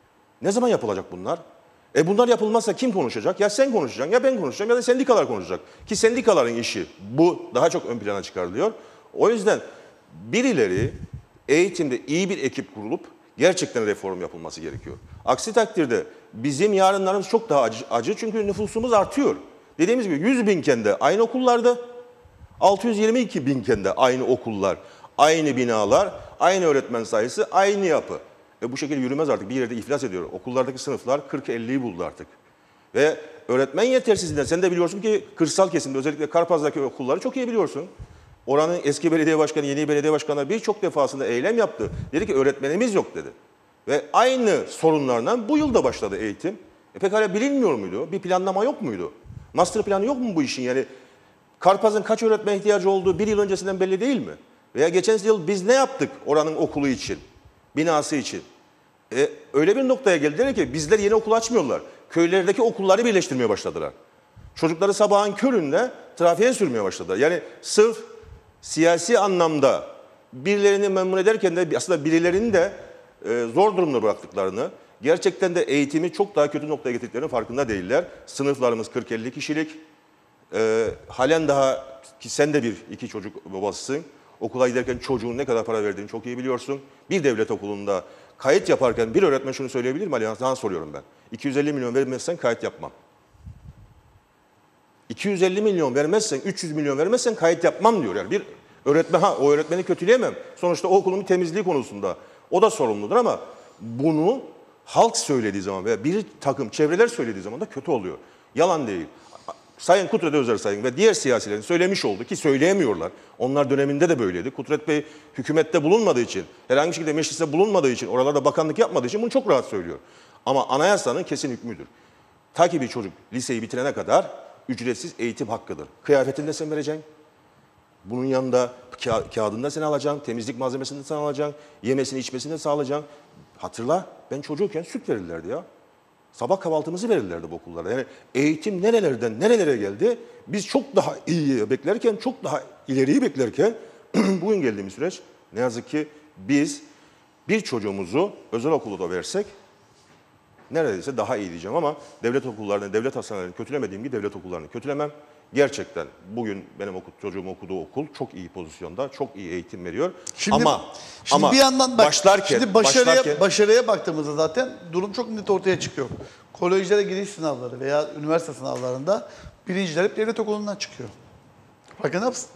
ne zaman yapılacak bunlar? E bunlar yapılmazsa kim konuşacak? Ya sen konuşacaksın, ya ben konuşacağım, ya da sendikalar konuşacak. Ki sendikaların işi bu daha çok ön plana çıkarılıyor. O yüzden birileri eğitimde iyi bir ekip kurulup gerçekten reform yapılması gerekiyor. Aksi takdirde bizim yarınlarımız çok daha acı, acı çünkü nüfusumuz artıyor. Dediğimiz gibi yüz binken de aynı okullarda, altı yüz yirmi iki binken de aynı okullar, aynı binalar, aynı öğretmen sayısı, aynı yapı. Ve bu şekilde yürümez artık. Bir yerde iflas ediyor. Okullardaki sınıflar kırk elliyi buldu artık. Ve öğretmen yetersizliğinden sen de biliyorsun ki kırsal kesimde özellikle Karpaz'daki okulları çok iyi biliyorsun. Oranın eski belediye başkanı, yeni belediye başkanı birçok defasında eylem yaptı. Dedi ki öğretmenimiz yok dedi. Ve aynı sorunlarla bu yılda başladı eğitim. E pekala bilinmiyor muydu? Bir planlama yok muydu? Master planı yok mu bu işin? Yani Karpaz'ın kaç öğretmen ihtiyacı olduğu bir yıl öncesinden belli değil mi? Veya geçen yıl biz ne yaptık oranın okulu için, binası için? E, öyle bir noktaya geldiler ki bizler yeni okul açmıyorlar. Köylerdeki okulları birleştirmeye başladılar. Çocukları sabahın köründe trafiğe sürmeye başladılar. Yani sırf siyasi anlamda birilerini memnun ederken de aslında birilerinin de e, zor durumda bıraktıklarını, gerçekten de eğitimi çok daha kötü noktaya getirdiklerinin farkında değiller. Sınıflarımız kırk elli kişilik. E, halen daha ki sen de bir iki çocuk babasısın. Okula giderken çocuğun ne kadar para verdiğini çok iyi biliyorsun. Bir devlet okulunda kayıt yaparken bir öğretmen şunu söyleyebilir mi? Ali Sana soruyorum ben. iki yüz elli milyon vermezsen kayıt yapmam. iki yüz elli milyon vermezsen, üç yüz milyon vermezsen kayıt yapmam diyor. Yani bir Öğretmen, ha o öğretmeni kötüleyemem. Sonuçta o okulun temizliği konusunda o da sorumludur ama bunu halk söylediği zaman veya bir takım çevreler söylediği zaman da kötü oluyor. Yalan değil. Sayın Kudret Özer Sayın ve diğer siyasilerin söylemiş oldu ki söyleyemiyorlar. Onlar döneminde de böyleydi. Kudret Bey hükümette bulunmadığı için, herhangi bir şekilde mecliste bulunmadığı için, oralarda bakanlık yapmadığı için bunu çok rahat söylüyor. Ama anayasanın kesin hükmüdür. Ta ki bir çocuk liseyi bitirene kadar ücretsiz eğitim hakkıdır. Kıyafetini de sen vereceksin. Bunun yanında ka- kağıdını da sen alacaksın, temizlik malzemesini de sen alacaksın, yemesini içmesini de sağlayacaksın. Hatırla, ben çocukken süt verirlerdi ya. Sabah kahvaltımızı verirlerdi bu okullarda. Yani eğitim nerelerden nerelere geldi? Biz çok daha iyi beklerken, çok daha ileriyi beklerken bugün geldiğimiz süreç ne yazık ki biz bir çocuğumuzu özel okula da versek neredeyse daha iyi diyeceğim ama devlet okullarını, devlet hastanelerini kötülemediğim gibi devlet okullarını kötülemem. Gerçekten bugün benim oku, çocuğum okuduğu okul çok iyi pozisyonda, çok iyi eğitim veriyor. Şimdi, ama şimdi ama bir yandan bak, başlarken, şimdi başarıya, başlarken, başarıya baktığımızda zaten durum çok net ortaya çıkıyor. Kolejlere giriş sınavları veya üniversite sınavlarında birinciler hep devlet okulundan çıkıyor. Farkında mısın?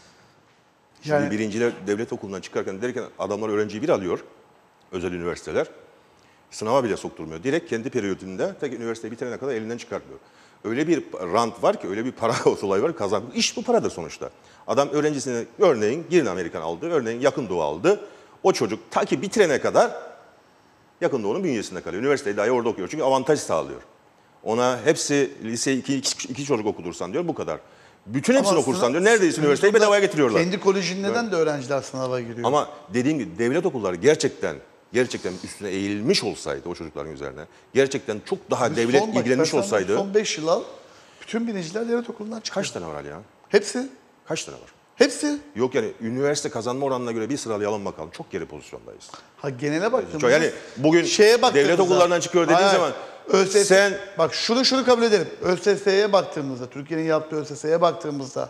Şimdi Yani birinciler devlet okulundan çıkarken derken adamlar öğrenciyi bir alıyor, özel üniversiteler. Sınava bile sokturmuyor. Direkt kendi periyodunda tek üniversiteyi bitirene kadar elinden çıkartmıyor. Öyle bir rant var ki, öyle bir para olayı var kazan. İş bu paradır sonuçta. Adam öğrencisini örneğin Girin Amerikan aldı, örneğin Yakın Doğu aldı. O çocuk ta ki bitirene kadar Yakın Doğu'nun bünyesinde kalıyor. Üniversiteyi dahi orada okuyor çünkü avantaj sağlıyor. Ona hepsi liseyi iki, iki, iki çocuk okudursan diyor bu kadar. Bütün hepsini ama okursan sınav- diyor neredeyse üniversiteyi bedavaya getiriyorlar. Kendi kolejinden de öğrenciler sınava giriyor. Ama dediğim gibi devlet okulları gerçekten gerçekten üstüne eğilmiş olsaydı o çocukların üzerine, gerçekten çok daha Biz devlet son bak, ilgilenmiş ben sana olsaydı. Son beş yıl al, bütün birinciler devlet okulundan çıkıyor. Kaç tane var Ali ya? Hepsi. Kaç tane var? Hepsi. Yok yani üniversite kazanma oranına göre bir sıralayalım bakalım. Çok geri pozisyondayız. Ha genele baktığımızda. Yani bugün şeye baktığımızda, devlet okullarından çıkıyor dediğin hayır, zaman ÖSS, sen bak şunu şunu kabul edelim. ÖSS'ye baktığımızda, Türkiye'nin yaptığı ÖSS'ye baktığımızda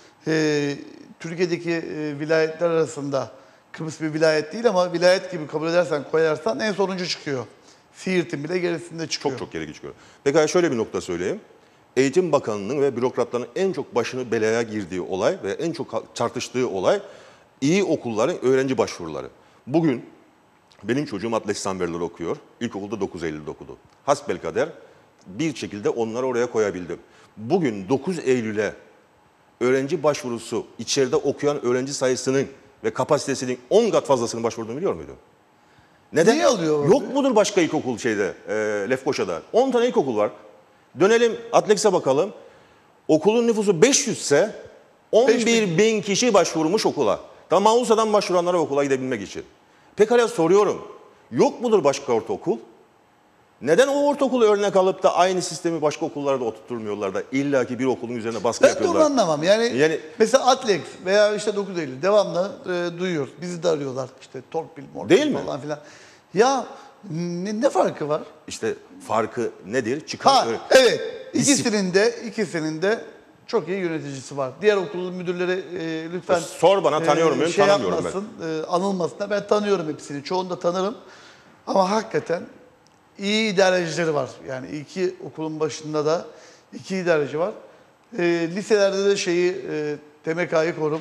e, Türkiye'deki e, vilayetler arasında Kıbrıs bir vilayet değil ama vilayet gibi kabul edersen, koyarsan en sonuncu çıkıyor. Siirt'in bile gerisinde çıkıyor. çok çok geri çıkıyor. Pekala şöyle bir nokta söyleyeyim. Eğitim Bakanlığı'nın ve bürokratların en çok başını belaya girdiği olay ve en çok tartıştığı olay iyi okulların öğrenci başvuruları. Bugün benim çocuğum Atlas Samberler okuyor. İlkokulda dokuz Eylül'de okudu. Hasbelkader bir şekilde onları oraya koyabildim. Bugün dokuz Eylül'e öğrenci başvurusu içeride okuyan öğrenci sayısının ve kapasitesinin on kat fazlasının başvurduğunu biliyor muydun? Neden? Niye alıyor? Yok mudur başka ilkokul şeyde, e, Lefkoşa'da? on tane ilkokul var. Dönelim Atlex'e bakalım. Okulun nüfusu beş yüz ise on bir bin kişi başvurmuş okula. Tam Mausa'dan başvuranlara okula gidebilmek için. Pekala soruyorum. Yok mudur başka ortaokul? Neden o ortaokulu örnek alıp da aynı sistemi başka okullarda oturtturmuyorlar da illaki bir okulun üzerine baskı Ben de yapıyorlar? onu anlamam. Yani, Yani- mesela Atlex veya işte dokuz Eylül devamlı e, duyuyoruz. Bizi de arıyorlar. İşte torpil, morpil Değil mi? falan filan. Ya ne, ne farkı var? İşte farkı nedir? Çıkan Ha öğre- evet. İkisinin de ikisinin de çok iyi yöneticisi var. Diğer okulun müdürleri e, lütfen Sor bana, tanıyorum muyum? şey Tanımıyorum ben. yapmasın, e, anılmasın da ben tanıyorum hepsini. Çoğunu da tanırım. Ama hakikaten iyi idarecileri var. Yani iki okulun başında da iki idareci var. E, liselerde de şeyi e, T M K'yı korum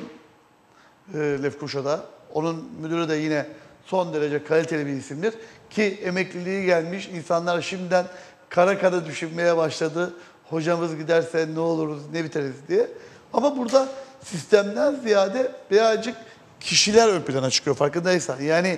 e, Lefkoşa'da. Onun müdürü de yine son derece kaliteli bir isimdir. Ki emekliliği gelmiş insanlar şimdiden kara kara düşünmeye başladı. Hocamız giderse ne oluruz, ne biteriz diye. Ama burada sistemden ziyade birazcık kişiler ön plana çıkıyor farkındaysan. Yani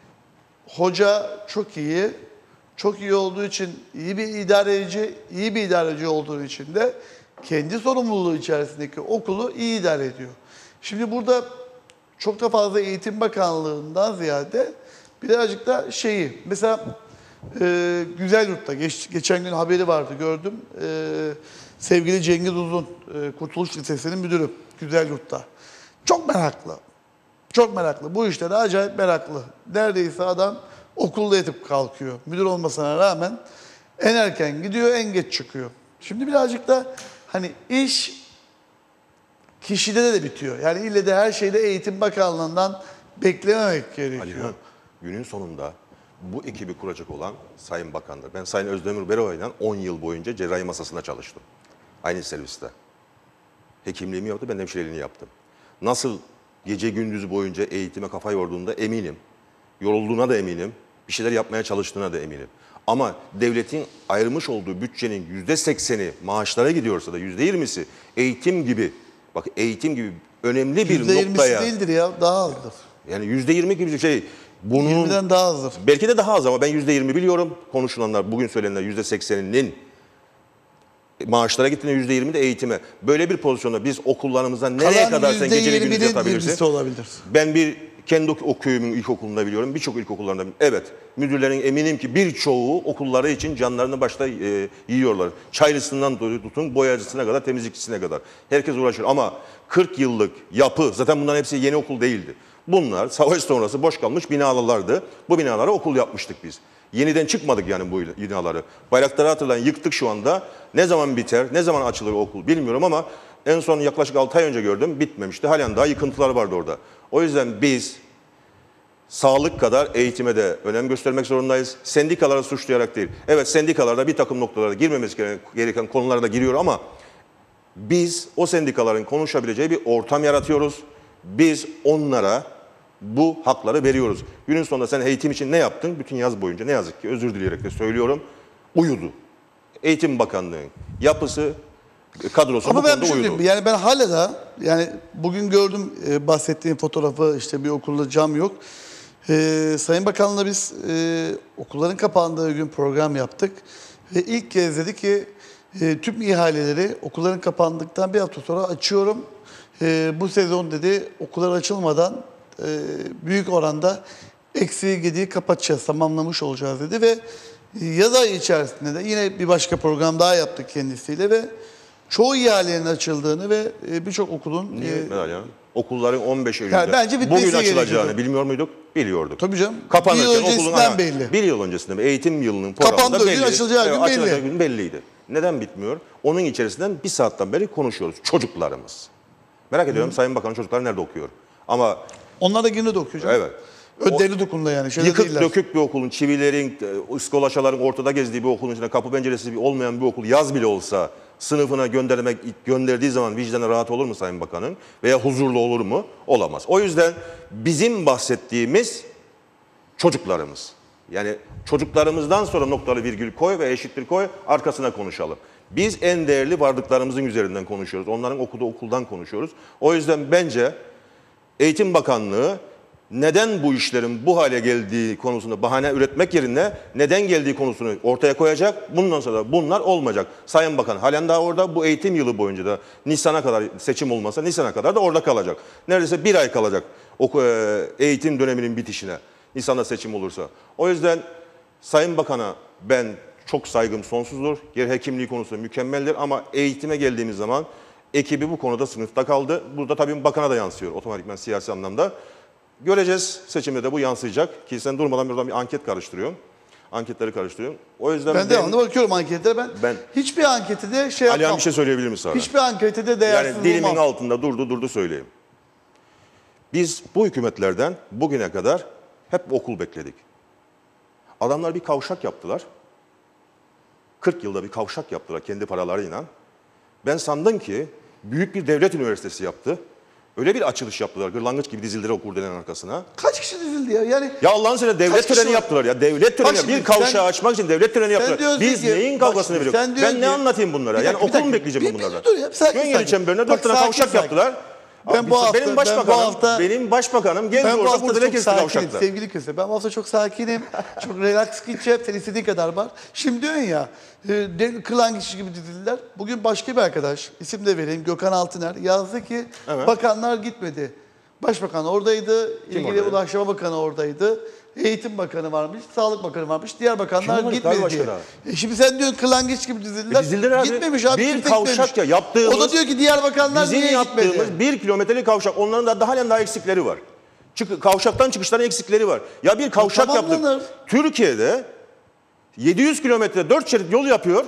hoca çok iyi, çok iyi olduğu için iyi bir idareci, iyi bir idareci olduğu için de kendi sorumluluğu içerisindeki okulu iyi idare ediyor. Şimdi burada çok da fazla Eğitim Bakanlığı'ndan ziyade birazcık da şeyi, mesela e, Güzelyurt'ta geç, geçen gün haberi vardı gördüm. E, sevgili Cengiz Uzun, e, Kurtuluş Lisesi'nin müdürü Güzelyurt'ta. Çok meraklı. Çok meraklı. Bu işlere acayip meraklı. Neredeyse adam okulda yatıp kalkıyor. Müdür olmasına rağmen en erken gidiyor, en geç çıkıyor. Şimdi birazcık da hani iş kişide de bitiyor. Yani ille de her şeyde Eğitim Bakanlığı'ndan beklememek gerekiyor. Alihan, günün sonunda bu ekibi kuracak olan Sayın Bakan'dır. Ben Sayın Özdemir Beroğlu'yla on yıl boyunca cerrahi masasında çalıştım. Aynı serviste. Hekimliğimi yaptı, ben de hemşireliğini yaptım. Nasıl gece gündüz boyunca eğitime kafa yorduğunda eminim. Yorulduğuna da eminim. Bir şeyler yapmaya çalıştığına da eminim. Ama devletin ayırmış olduğu bütçenin yüzde sekseni maaşlara gidiyorsa da yüzde yirmisi eğitim gibi, bak eğitim gibi önemli bir yüzde yirmisi noktaya. değildir ya, daha azdır. Yani yüzde yirmi gibi bir şey. Bunun, yirmiden daha azdır. Belki de daha az ama ben yüzde yirmi biliyorum. Konuşulanlar, bugün söylenenler yüzde sekseninin maaşlara gittiğinde yüzde yirmi de eğitime. Böyle bir pozisyonda biz okullarımızdan nereye Kalan kadar sen geceli gündüz yüzde yatabilirsin? yirmisi olabilir. Ben bir kendi o köyümün ilkokulunda biliyorum. Birçok ilkokullarında. Evet. Müdürlerin eminim ki birçoğu okulları için canlarını başta e, yiyorlar. Çaylısından tutun boyacısına kadar, temizlikçisine kadar. Herkes uğraşır ama kırk yıllık yapı, zaten bunların hepsi yeni okul değildi. Bunlar savaş sonrası boş kalmış binalardı. Bu binalara okul yapmıştık biz. Yeniden çıkmadık yani bu binaları. Bayraktarı hatırlayın, yıktık şu anda. Ne zaman biter, ne zaman açılır okul bilmiyorum ama en son yaklaşık altı ay önce gördüm, bitmemişti. Halen daha yıkıntılar vardı orada. O yüzden biz sağlık kadar eğitime de önem göstermek zorundayız. Sendikaları suçlayarak değil. Evet, sendikalarda bir takım noktalara girmemesi gereken konulara da giriyor ama biz o sendikaların konuşabileceği bir ortam yaratıyoruz. Biz onlara bu hakları veriyoruz. Günün sonunda sen eğitim için ne yaptın? Bütün yaz boyunca ne yazık ki özür dileyerek de söylüyorum. Uyudu. Eğitim Bakanlığı'nın yapısı, kadrosu Ama bu ben konuda bir şey uyudu. diyeyim, yani ben hala da yani bugün gördüm e, bahsettiğim fotoğrafı, işte bir okulda cam yok. E, Sayın Bakan'la biz e, okulların kapandığı gün program yaptık. Ve ilk kez dedi ki e, tüm ihaleleri okulların kapandıktan bir hafta sonra açıyorum. E, bu sezon dedi okullar açılmadan e, büyük oranda eksiği gediği kapatacağız, tamamlamış olacağız dedi ve yaz ayı içerisinde de yine bir başka program daha yaptık kendisiyle ve çoğu ihalelerin açıldığını ve birçok okulun... Niye e, Meral Hanım? Okulların on beş Eylül'de Yani bence bitmesi bugün açılacağını gerekiyordu. bilmiyor muyduk? Biliyorduk. Tabii canım. Kapanırken Bir yıl okulun öncesinden ana- belli. Bir yıl öncesinden eğitim yılının programında Kapandığı belli. gün açılacağı gün açılacağı belli. gün belliydi. Neden bitmiyor? Onun içerisinden bir saatten beri konuşuyoruz. Çocuklarımız. Merak ediyorum Sayın Bakan'ın çocukları nerede okuyor? Ama Onlar da yine de okuyor canım. evet. Ödeli dokunda yani. Şeyde Yıkık değiller. dökük bir okulun, çivilerin, e, iskolaçaların ortada gezdiği bir okulun içinde kapı penceresi olmayan bir okul yaz bile olsa sınıfına göndermek gönderdiği zaman vicdanı rahat olur mu Sayın Bakan'ın? Veya huzurlu olur mu? Olamaz. O yüzden bizim bahsettiğimiz çocuklarımız. Yani çocuklarımızdan sonra noktalı virgül koy ve eşittir koy, arkasına konuşalım. Biz en değerli varlıklarımızın üzerinden konuşuyoruz. Onların okuduğu okuldan konuşuyoruz. O yüzden bence Eğitim Bakanlığı neden bu işlerin bu hale geldiği konusunda bahane üretmek yerine neden geldiği konusunu ortaya koyacak. Bundan sonra da bunlar olmayacak. Sayın Bakan halen daha orada, bu eğitim yılı boyunca da Nisan'a kadar seçim olmasa Nisan'a kadar da orada kalacak. Neredeyse bir ay kalacak eğitim döneminin bitişine. Nisan'da seçim olursa. O yüzden Sayın Bakan'a ben çok saygım sonsuzdur. Yer hekimliği konusunda mükemmeldir ama eğitime geldiğimiz zaman ekibi bu konuda sınıfta kaldı. Burada tabii bakana da yansıyor otomatikman siyasi anlamda. Göreceğiz, seçimde de bu yansıyacak ki sen durmadan buradan bir anket karıştırıyorsun. Anketleri karıştırıyorsun. O yüzden Ben devamlı bakıyorum anketlere. Ben, Ben- hiçbir ankette de şey Alihan yapmam. bir şey söyleyebilir misin sana? Hiçbir ankette de değersiz Yani dilimin olmam. altında durdu durdu söyleyeyim. Biz bu hükümetlerden bugüne kadar hep okul bekledik. Adamlar bir kavşak yaptılar. kırk yılda bir kavşak yaptılar kendi paralarıyla. Ben sandım ki büyük bir devlet üniversitesi yaptı. Öyle bir açılış yaptılar. Gırlangıç gibi dizildiler o kurdelenin arkasına. Kaç kişi dizildi ya? Yani Ya Allah'ın seversen devlet Kaç kişi töreni var? yaptılar ya. Devlet töreni. Bak şimdi Bir kavşağı sen- açmak için devlet töreni yaptılar. diyorsun Biz ki- neyin bak kavgasını şimdi veriyoruz? sen diyorsun Ben ne ki- anlatayım bunlara? Bir Yani dakika, bir okul mu dakika. bekleyeceğim Bir- ben bir bunlardan? dur ya, sakin, Gönyeli sakin. çemberine Bak, dört tane sakin, kavşak sakin. yaptılar. Ben Abi, bu hafta- benim ben başbakanım, bu hafta- benim başbakanım geldi Ben bu orada hafta burada çok kesti sakinim kavşaklar. sevgili Köse. Ben bu hafta çok sakinim. Çok relax gideceğim. Sen istediğin kadar var. Şimdi diyorsun ya, e, de- kırlangıç gibi dizildiler. Bugün başka bir arkadaş, isim de vereyim, Gökhan Altıner yazdı ki Evet. bakanlar gitmedi. Başbakan oradaydı, ilgili oradaydı? Ulaştırma Bakanı oradaydı. Eğitim Bakanı varmış, Sağlık Bakanı varmış. Diğer bakanlar Kim var? gitmedi Galiba diye. başka E şimdi sen diyorsun kırlangıç gibi dizildiler. E dizildiler abi. Gitmemiş abi. Bir kimse kavşak gitmemiş. ya, yaptığımız- O da diyor ki diğer bakanlar Bizim niye yaptığımız gitmedi? bir kilometrelik kavşak. Onların da daha halen daha eksikleri var. Çık, kavşaktan çıkışların eksikleri var. Ya bir kavşak tamamlanır. yaptık. Türkiye'de yedi yüz kilometre dört şerit yol yapıyor.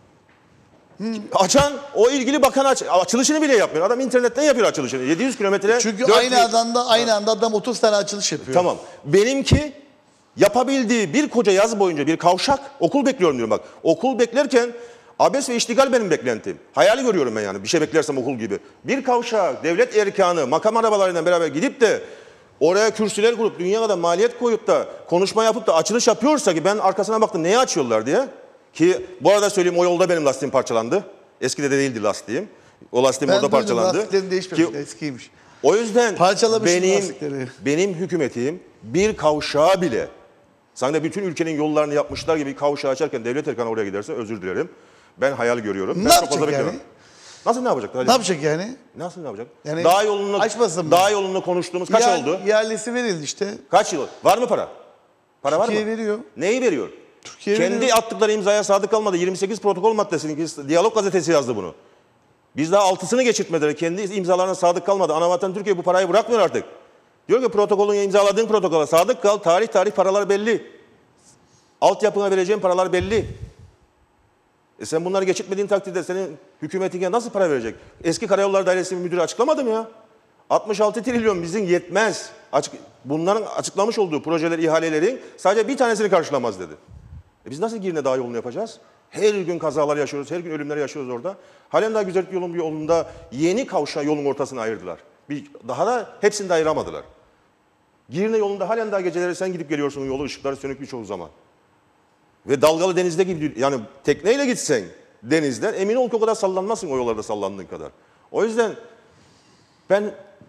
Açan o ilgili bakan aç, açılışını bile yapmıyor. Adam internetten yapıyor açılışını. yedi yüz kilometre. Çünkü dört aynı yüz anda aynı anda adam otuz tane açılış yapıyor. Tamam. Benimki yapabildiği bir koca yaz boyunca bir kavşak, okul bekliyorum diyorum bak. Okul beklerken Abes ve iştigal benim beklentim. Hayal görüyorum ben yani bir şey beklersem okul gibi. Bir kavşağa devlet erkanı makam arabalarıyla beraber gidip de oraya kürsüler kurup dünya kadar maliyet koyup da konuşma yapıp da açılış yapıyorsa ki ben arkasına baktım neye açıyorlar diye. Ki bu arada söyleyeyim o yolda benim lastiğim parçalandı. Eskide de değildi lastiğim. O lastiğim Ben orada duydum, parçalandı. lastiklerin değişmemiş, Ki, eskiymiş. o yüzden Parçalamışsın benim, lastikleri. benim hükümetim bir kavşağı bile sanki bütün ülkenin yollarını yapmışlar gibi kavşağı açarken devlet erkanı oraya giderse özür dilerim. Ben hayal görüyorum. Ne Ben çok yapacak fazla yani? bekliyorum. Nasıl ne yapacak? Ne yapacak yani? Nasıl ne yapacak? Yani dağ yolunu açmasın mı? dağ yolunu konuştuğumuz kaç İhal- oldu? İhalesi verildi işte. Kaç yıl? Var mı para? Para var Türkiye mı? veriyor. Neyi veriyor? Türkiye Kendi veriyor. attıkları imzaya sadık kalmadı. yirmi sekiz protokol maddesini Diyalog gazetesi yazdı bunu. Biz daha altısını geçirtmediler. Kendi imzalarına sadık kalmadı. Anavatan Türkiye bu parayı bırakmıyor artık. Diyor ki protokolün imzaladığın protokola sadık kal. Tarih tarih paralar belli. Altyapına vereceğin paralar belli. E sen bunları geçirtmediğin takdirde senin hükümetine nasıl para verecek? Eski Karayolları Dairesi müdürü açıklamadı mı ya? altmış altı trilyon bizim yetmez. Açık, bunların açıklamış olduğu projeler, ihalelerin sadece bir tanesini karşılamaz dedi. E biz nasıl Girne Dağ yolunu yapacağız? Her gün kazalar yaşıyoruz, her gün ölümler yaşıyoruz orada. Halen daha güzellik yolun bir yolunda yeni kavşağı yolun ortasına ayırdılar. Bir, daha da hepsini de ayıramadılar. Girne yolunda halen daha geceleri sen gidip geliyorsun yolu ışıkları sönük birçoğu zaman. Ve dalgalı denizde gibi yani tekneyle gitsen denizden emin ol ki o kadar sallanmazsın o yollarda sallandığın kadar. O yüzden ben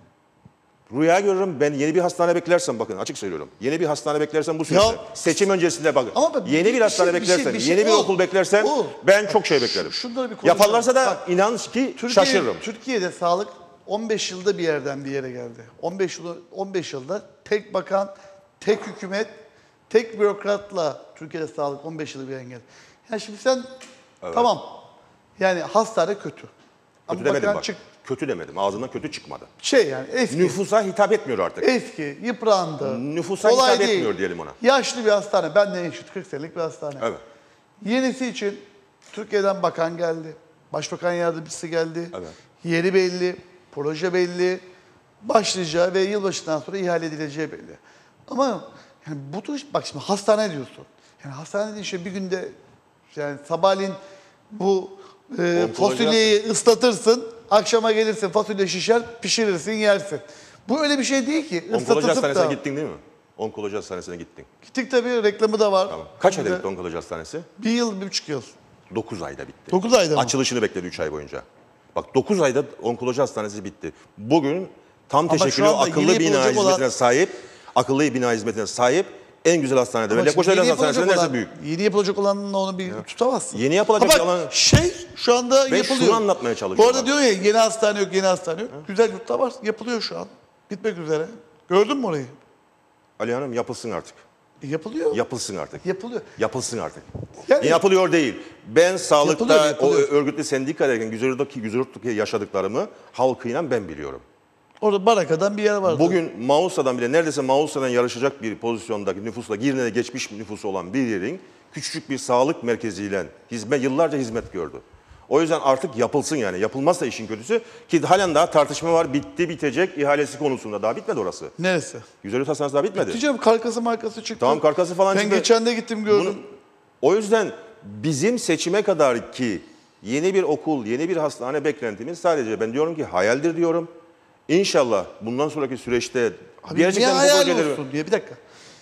rüya görürüm. Ben yeni bir hastane beklersem bakın açık söylüyorum. Yeni bir hastane beklersem bu süreçte Ya- seçim öncesinde bakın. Ama bak, yeni bir, bir hastane şey- bir şey- beklersen, bir şey- yeni bir Ol, okul beklersen ol. ben çok şey beklerim. Şunları bir konuşalım. Yaparlarsa da Bak, inan ki Türkiye, şaşırırım. Türkiye'de sağlık on beş yılda bir yerden bir yere geldi. on beş yıl on beş yılda tek bakan, tek hükümet, tek bürokratla Türkiye'de sağlık on beş yılda bir yere geldi. Yani şimdi sen tamam. Yani hastane kötü. Kötü Ama demedim bakan bak. çık Kötü demedim. Ağzından kötü çıkmadı. şey yani eski. Nüfusa hitap etmiyor artık. Eski, yıprandı. Nüfusa kolay hitap değil. etmiyor diyelim ona. Yaşlı bir hastane. Benden eşit kırk senelik bir hastane. Evet. Yenisi için Türkiye'den bakan geldi. Başbakan yardımcısı geldi. Evet. Yeri belli, proje belli. Başlayacağı ve yılbaşından sonra ihale edileceği belli. Ama yani bu tür, bak şimdi hastane diyorsun. Yani hastane dediğin şey bir günde yani sabahleyin bu e, Onkoloji fasulyeyi ıslatırsın, akşama gelirsin fasulye şişer, pişirirsin, yersin. Bu öyle bir şey değil ki. Onkoloji Islatıp hastanesine da. gittin değil mi? Onkoloji hastanesine gittin. Gittik tabii, reklamı da var. Tamam. Kaç ayda Bir de bitti onkoloji hastanesi? Bir yıl, bir buçuk yıl. dokuz ayda bitti. Dokuz ayda mı? Açılışını bekledi üç ay boyunca. Bak dokuz ayda onkoloji hastanesi bitti. Bugün tam Ama şu teşekkülü anda akıllı yeni bina yapılacak olan- hizmetine sahip, akıllı bina hizmetine sahip en güzel hastanede. Ve Ama Lefkoşa şimdi yeni Devlet Hastanesi'nin yapılacak neresi olan, büyük? yeni yapılacak olanla onu bir tutamazsın. Yeni yapılacak Ha bak, olan- şey şu anda Ben yapılıyor. şunu anlatmaya Bu çalışıyorum. arada diyor ya yeni hastane yok, yeni hastane yok. Güzel yurtlar var, yapılıyor şu an. Bitmek üzere. Gördün mü orayı? Ali Hanım yapılsın artık. E, yapılıyor. Yapılsın artık. Yapılıyor. Yapılsın artık. Yani- Yapılıyor değil. Ben sağlıkta Yapılıyor, yapılıyor. o örgütlü sendikadayken Güzert'teki Güzert'teki yaşadıklarımı halkıyla ben biliyorum. Orada Baraka'dan bir yer vardı. Bugün Mausa'dan bile neredeyse Mausa'dan yarışacak bir pozisyondaki nüfusla Girne'de geçmiş nüfusu olan bir yerin küçücük bir sağlık merkeziyle hizmet, yıllarca hizmet gördü. O yüzden artık yapılsın yani. Yapılmazsa işin kötüsü ki halen daha tartışma var. Bitti bitecek ihalesi konusunda. Daha bitmedi orası. Neresi? Güzellik Hastanesi daha bitmedi. Diyeceğim karkası markası çıktı. Tamam, karkası falan ben çıktı. geçen de gittim gördüm. Bunu- o yüzden bizim seçime kadar ki yeni bir okul, yeni bir hastane beklentimiz sadece ben diyorum ki hayaldir diyorum. İnşallah bundan sonraki süreçte Abi niye gerçekten bu hayal projeleri... olsun diye. Bir dakika.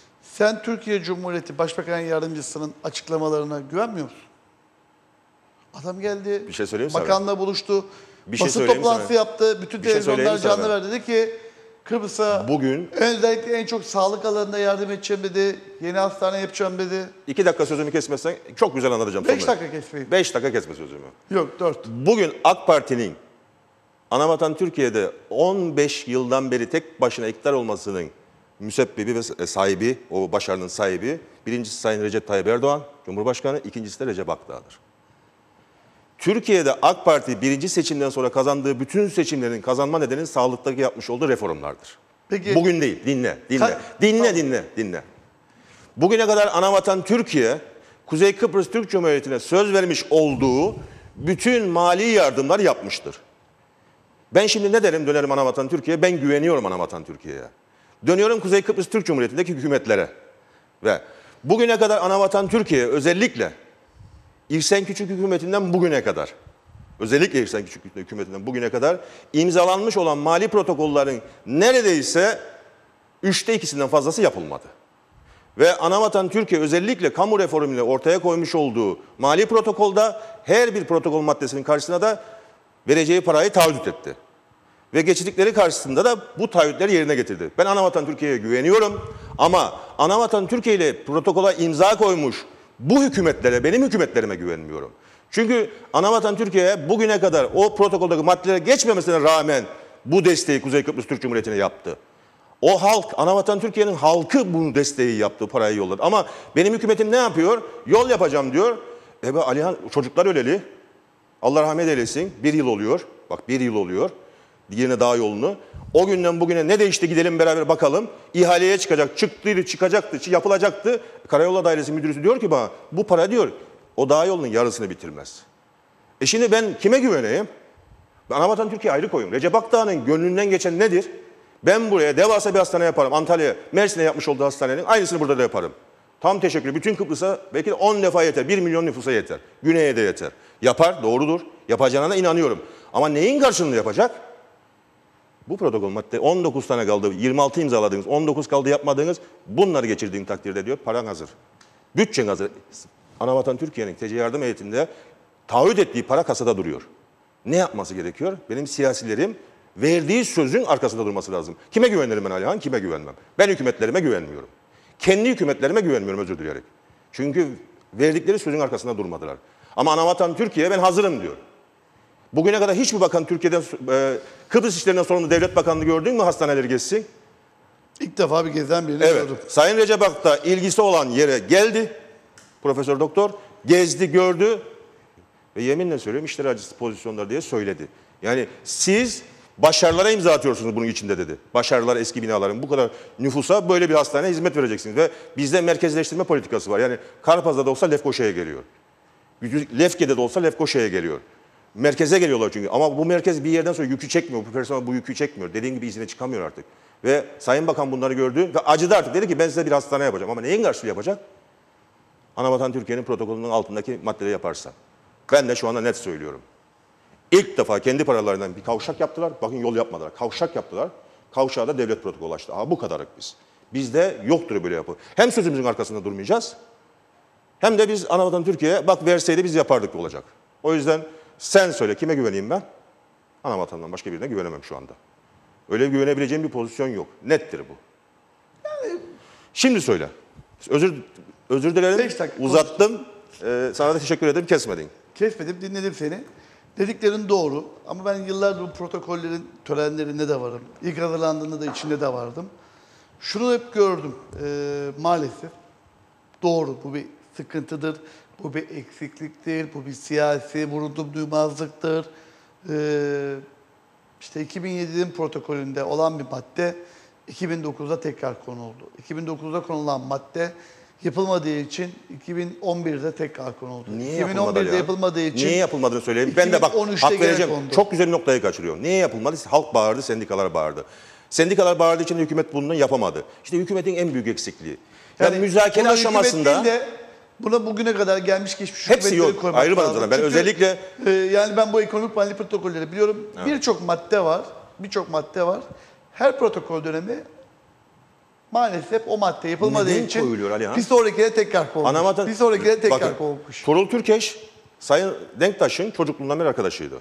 Sen Türkiye Cumhuriyeti Başbakan Yardımcısının açıklamalarına güvenmiyor musun? Adam geldi. Bir şey söyleyeyim mi sana? Bakanla buluştu. Bir şey basın söyleyeyim mi toplantısı sana? yaptı. Bütün Bir şey televizyonlar söyleyeyim mi canlı sana? verdi. Dedi ki Kıbrıs'a Bugün- özellikle en çok sağlık alanında yardım edeceğim dedi. Yeni hastane yapacağım dedi. iki dakika sözümü kesmezsen çok güzel anlatacağım. Beş sonları. dakika kesmeyin. Beş dakika kesme sözümü. Yok dört. Bugün AK Parti'nin Anavatan Türkiye'de on beş yıldan beri tek başına iktidar olmasının müsebbibi ve sahibi, o başarının sahibi birincisi Sayın Recep Tayyip Erdoğan, Cumhurbaşkanı, ikincisi de Recep Akdağ'dır. Türkiye'de AK Parti birinci seçimden sonra kazandığı bütün seçimlerin kazanma nedeni sağlıktaki yapmış olduğu reformlardır. Peki- Bugün değil, dinle, dinle, Ka- dinle, Tamam. dinle, dinle. Bugüne kadar Anavatan Türkiye, Kuzey Kıbrıs Türk Cumhuriyeti'ne söz vermiş olduğu bütün mali yardımlar yapmıştır. Ben şimdi ne derim dönerim Anavatan Türkiye'ye? Ben güveniyorum Anavatan Türkiye'ye. Dönüyorum Kuzey Kıbrıs Türk Cumhuriyeti'ndeki hükümetlere. Ve bugüne kadar Anavatan Türkiye özellikle İhsan Küçük hükümetinden bugüne kadar, özellikle İhsan Küçük hükümetinden bugüne kadar imzalanmış olan mali protokollerin neredeyse üçte ikisinden fazlası yapılmadı. Ve Anavatan Türkiye özellikle kamu reformuyla ortaya koymuş olduğu mali protokolda her bir protokol maddesinin karşısına da vereceği parayı taahhüt etti. Ve geçirdikleri karşısında da bu taahhütleri yerine getirdi. Ben Anavatan Türkiye'ye güveniyorum ama Anavatan Türkiye ile protokola imza koymuş bu hükümetlere, benim hükümetlerime güvenmiyorum. Çünkü Anavatan Türkiye'ye bugüne kadar o protokoldaki maddelere geçmemesine rağmen bu desteği Kuzey Kıbrıs Türk Cumhuriyeti'ne yaptı. O halk, Anavatan Türkiye'nin halkı bu desteği yaptı, parayı yolladı. Ama benim hükümetim ne yapıyor? Yol yapacağım diyor. E be Alihan, çocuklar öleli. Allah rahmet eylesin. Bir yıl oluyor. Bak bir yıl oluyor. Yine dağ yolunu. O günden bugüne ne değişti gidelim beraber bakalım. İhaleye çıkacak, çıktıydı, çıkacaktı, yapılacaktı. Karayolları Dairesi Müdürü diyor ki bana bu para diyor o dağ yolunun yarısını bitirmez. E şimdi ben kime güveneyim? Ben Anavatan Türkiye ayrı koyayım. Recep Akdağ'ın gönlünden geçen nedir? Ben buraya devasa bir hastane yaparım. Antalya, Mersin'e yapmış olduğu hastanenin aynısını burada da yaparım. Tam teşekkür. Bütün Kıbrıs'a belki de on defa yeter. bir milyon nüfusa yeter. Güney'e de yeter. Yapar, doğrudur. Yapacağına inanıyorum. Ama neyin karşılığını yapacak? Bu protokol madde on dokuz tane kaldı. yirmi altı imzaladığınız, on dokuz kaldı yapmadığınız. Bunları geçirdiğin takdirde diyor paran hazır. Bütçen hazır. Anavatan Türkiye'nin T C yardım heyetinde taahhüt ettiği para kasada duruyor. Ne yapması gerekiyor? Benim siyasilerim verdiği sözün arkasında durması lazım. Kime güvenirim ben Alihan? Kime güvenmem? Ben hükümetlerime güvenmiyorum. Kendi hükümetlerime güvenmiyorum özür dileyerek. Çünkü verdikleri sözün arkasında durmadılar. Ama Anavatan Türkiye ben hazırım diyor. Bugüne kadar hiçbir bakan Türkiye'den e, Kıbrıs işlerinden sorumlu devlet bakanlığı gördün mü hastaneleri gezsin? İlk defa bir gezen birini Evet. gördüm. Sayın Recep Akdağ ilgisi olan yere geldi. Profesör Doktor gezdi, gördü ve yeminle söylüyorum işleri acısı pozisyonlar diye söyledi. Yani siz başarılara imza atıyorsunuz bunun içinde dedi. Başarılar eski binaların bu kadar nüfusa böyle bir hastaneye hizmet vereceksiniz. Ve bizde merkezleştirme politikası var. Yani Karpaz'da da olsa Lefkoşa'ya geliyor. Lefke'de de olsa Lefkoşa'ya geliyor. Merkeze geliyorlar çünkü. Ama bu merkez bir yerden sonra yükü çekmiyor. Bu personel bu yükü çekmiyor. Dediğin gibi izine çıkamıyor artık. Ve Sayın Bakan bunları gördü ve acıdı artık. Dedi ki ben size bir hastane yapacağım. Ama neyin karşılığı yapacak? Anavatan Türkiye'nin protokolünün altındaki maddeleri yaparsa. Ben de şu anda net söylüyorum. İlk defa kendi paralarından bir kavşak yaptılar. Bakın yol yapmadılar. Kavşak yaptılar. Kavşağa da devlet protokolü açtı. Aha bu kadarık biz. Bizde yoktur böyle yapı. Hem sözümüzün arkasında durmayacağız. Hem de biz Anavatan Türkiye'ye bak verseydi biz yapardık olacak. O yüzden sen söyle kime güveneyim ben? Anavatan'dan başka birine güvenemem şu anda. Öyle güvenebileceğim bir pozisyon yok. Nettir bu. Yani... Şimdi söyle. Özür özür dilerim. Uzattım. Ee, sana da teşekkür ederim. Kesmedin. Kesmedim, dinledim seni. Dediklerin doğru ama ben yıllardır bu protokollerin törenlerinde de varım. İlk hazırlandığında da içinde de vardım. Şunu hep gördüm ee, maalesef. Doğru, bu bir sıkıntıdır, bu bir eksikliktir, bu bir siyasi vurundum duymazlıktır. Ee, işte iki bin yedi'nin protokolünde olan bir madde iki bin dokuz'da tekrar konuldu. iki bin dokuz'da konulan madde yapılmadığı için iki bin on bir'de tekrar konuldu. Niye iki bin on bir'de yapılmadı ya? yapılmadığı için Niye yapılmadığını söyleyeyim. Ben de bak hak vereceğim. kondu. Çok güzel bir noktayı kaçırıyorum. Niye yapılmadı? Halk bağırdı, sendikalar bağırdı. Sendikalar bağırdığı için hükümet bunu yapamadı. İşte hükümetin en büyük eksikliği. Yani, yani müzakere buna aşamasında hükümet değil de buna bugüne kadar gelmiş geçmiş hepsi hükümetleri yok. koymak Ayrı bana lazım. zaten. Ben Çünkü, özellikle e, yani ben bu ekonomik mali protokolleri biliyorum. Evet. Birçok madde var. Birçok madde var. Her protokol dönemi maalesef o madde yapılmadığı neden için koyuluyor Ali Han? bir sonrakine tekrar konmuş. Anavatan, bir sonrakine tekrar bakın, konmuş. Tuğrul Türkeş, Sayın Denktaş'ın çocukluğundan beri arkadaşıydı.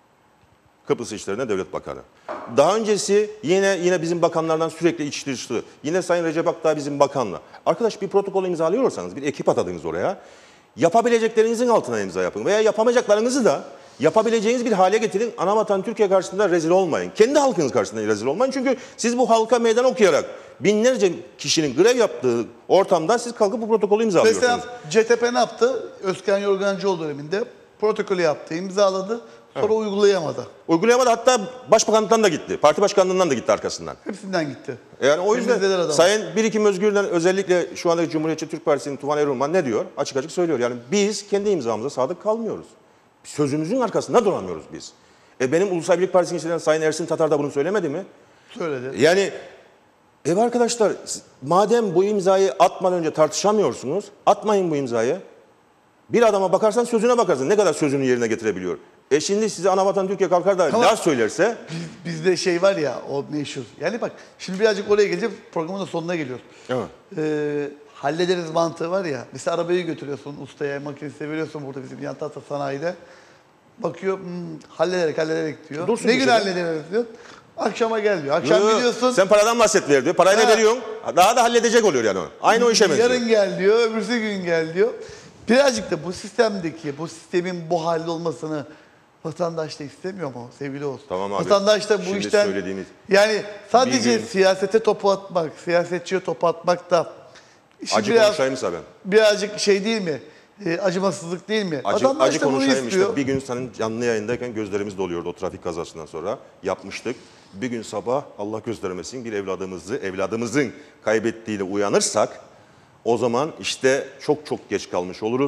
Kıbrıs İşleri'ne devlet bakanı. Daha öncesi yine yine bizim bakanlardan sürekli iç dışlı. Yine Sayın Recep Akdağ bizim bakanla. Arkadaş bir protokol imzalıyorsanız, bir ekip atadınız oraya. Yapabileceklerinizin altına imza yapın. Veya yapamayacaklarınızı da yapabileceğiniz bir hale getirin. Anavatan Türkiye karşısında rezil olmayın. Kendi halkınız karşısında rezil olmayın. Çünkü siz bu halka meydan okuyarak binlerce kişinin grev yaptığı ortamda siz kalkıp bu protokolü imzalıyorsunuz. Mesela C T P ne yaptı? Özkan Yorgancıoğlu döneminde protokolü yaptı, imzaladı. Sonra evet. uygulayamadı. Uygulayamadı, hatta başbakanlıktan da gitti. Parti başkanlığından da gitti arkasından. Hepsinden gitti. Yani o yüzden Sayın Birikim Özgür'den özellikle şu andaki Cumhuriyetçi Türk Partisi'nin Tufan Erulman ne diyor? Açık açık söylüyor. Yani biz kendi imzamıza sadık kalmıyoruz. Sözümüzün arkasında duramıyoruz biz. E benim Ulusal Birlik Partisi'nin içinden Sayın Ersin Tatar da bunu söylemedi mi? Söyledi. Yani ev arkadaşlar madem bu imzayı atmadan önce tartışamıyorsunuz, atmayın bu imzayı. Bir adama bakarsan sözüne bakarsın. Ne kadar sözünü yerine getirebiliyor. E şimdi size Anavatan Türkiye kalkar da Ama- laf söylerse Biz, bizde şey var ya o meşhur. Yani bak şimdi birazcık oraya geleceğim. Programın da sonuna geliyoruz. Evet. Ee, hallederiz mantığı var ya. Mesela arabayı götürüyorsun ustaya, makinesine veriyorsun burada bizim yan tahta sanayide. Bakıyor hmm, hallederek hallederek diyor. Dursun ne bir gün şeyde. hallederiz diyor. Akşama gel diyor. Akşam Yo, gidiyorsun. sen paradan bahsetmiyor diyor. Parayı ne Ha. veriyorsun? Daha da halledecek oluyor yani o. Aynı o işe benziyor. Yarın gel diyor, öbürsü gün gel diyor. Birazcık da bu sistemdeki, bu sistemin bu halde olmasını vatandaş da istemiyor mu sevgili olsun? Tamam abi. Vatandaş da bu Şimdi işten, söylediğimiz- yani sadece Bir gün- siyasete topu atmak, siyasetçiye topu atmak da işi Acı biraz, konuşayımsa ben. birazcık şey değil mi? E, acımasızlık değil mi? Acı, Vatandaş acı da bunu konuşayım istiyor. işte. Bir gün senin canlı yayındayken gözlerimiz doluyordu o trafik kazasından sonra. Yapmıştık. Bir gün sabah Allah göstermesin bir evladımızı, evladımızın kaybettiğiyle uyanırsak o zaman işte çok çok geç kalmış oluruz.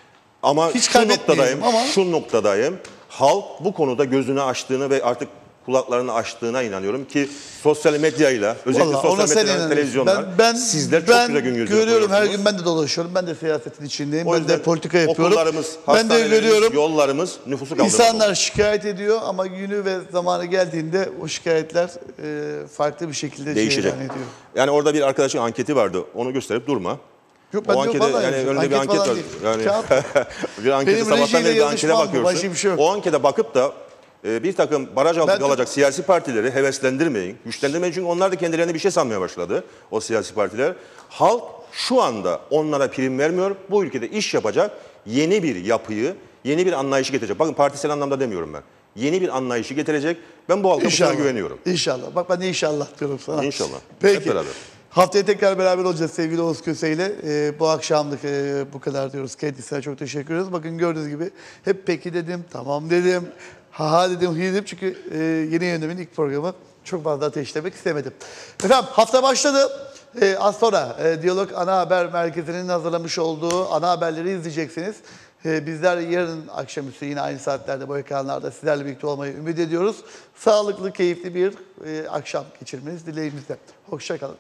Ama Hiç şu kaybetmeyelim noktadayım, ama- şu noktadayım. Halk bu konuda gözünü açtığını ve artık kulaklarını açtığına inanıyorum ki sosyal medyayla, özellikle Vallahi ona sosyal sen medyadan inanıyorsun. televizyonlar, ben, ben, sizler çok ben güzel gün yüzüne görüyorum her koyuyorsunuz. gün ben de dolaşıyorum. Ben de siyasetin içindeyim. O Ben yüzden de politika yapıyorum. Okullarımız, Ben de hastanelerimiz, görüyorum. yollarımız nüfusu kaldırmalı. İnsanlar şikayet ediyor ama günü ve zamanı geldiğinde o şikayetler e, farklı bir şekilde Değişecek. cereyan ediyor. Yani orada bir arkadaşın anketi vardı. Onu gösterip durma. Yok, ben o diyor, ankete vallahi yani yazıyorum. önünde bir Anket anket falan var. değil. Yani Kağıt. bir anketi Benim sabahtan rejiyle beri bir ankete yazışmam bu, bakıyorsun. başka bir şey yok. O ankete bakıp da e, bir takım baraj altı Ben de- kalacak siyasi partileri heveslendirmeyin, güçlendirmeyin. Çünkü onlar da kendilerine bir şey sanmaya başladı. O siyasi partiler. Halk şu anda onlara prim vermiyor. Bu ülkede iş yapacak yeni bir yapıyı, yeni bir anlayışı getirecek. Bakın partisel anlamda demiyorum ben. Yeni bir anlayışı getirecek. Ben bu halka bu İnşallah. kadar güveniyorum. İnşallah. Bak ben de inşallah diyorum sana. İnşallah. Peki. Hep beraber. Haftaya tekrar beraber olacağız sevgili Oğuz Köse ile. Ee, bu akşamlık e, bu kadar diyoruz. Kendisine çok teşekkür ediyoruz. Bakın gördüğünüz gibi hep peki dedim, tamam dedim, ha ha dedim, hi dedim. Çünkü e, yeni yönetimin ilk programı çok fazla ateşlemek istemedim. Efendim hafta başladı. Ee, az sonra e, Diyalog Ana Haber Merkezi'nin hazırlamış olduğu ana haberleri izleyeceksiniz. Ee, bizler yarın akşamüstü yine aynı saatlerde bu ekranlarda sizlerle birlikte olmayı ümit ediyoruz. Sağlıklı, keyifli bir e, akşam geçirmeniz dileğimizle. Hoşça kalın.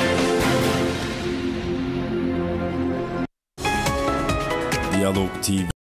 Diyalog T V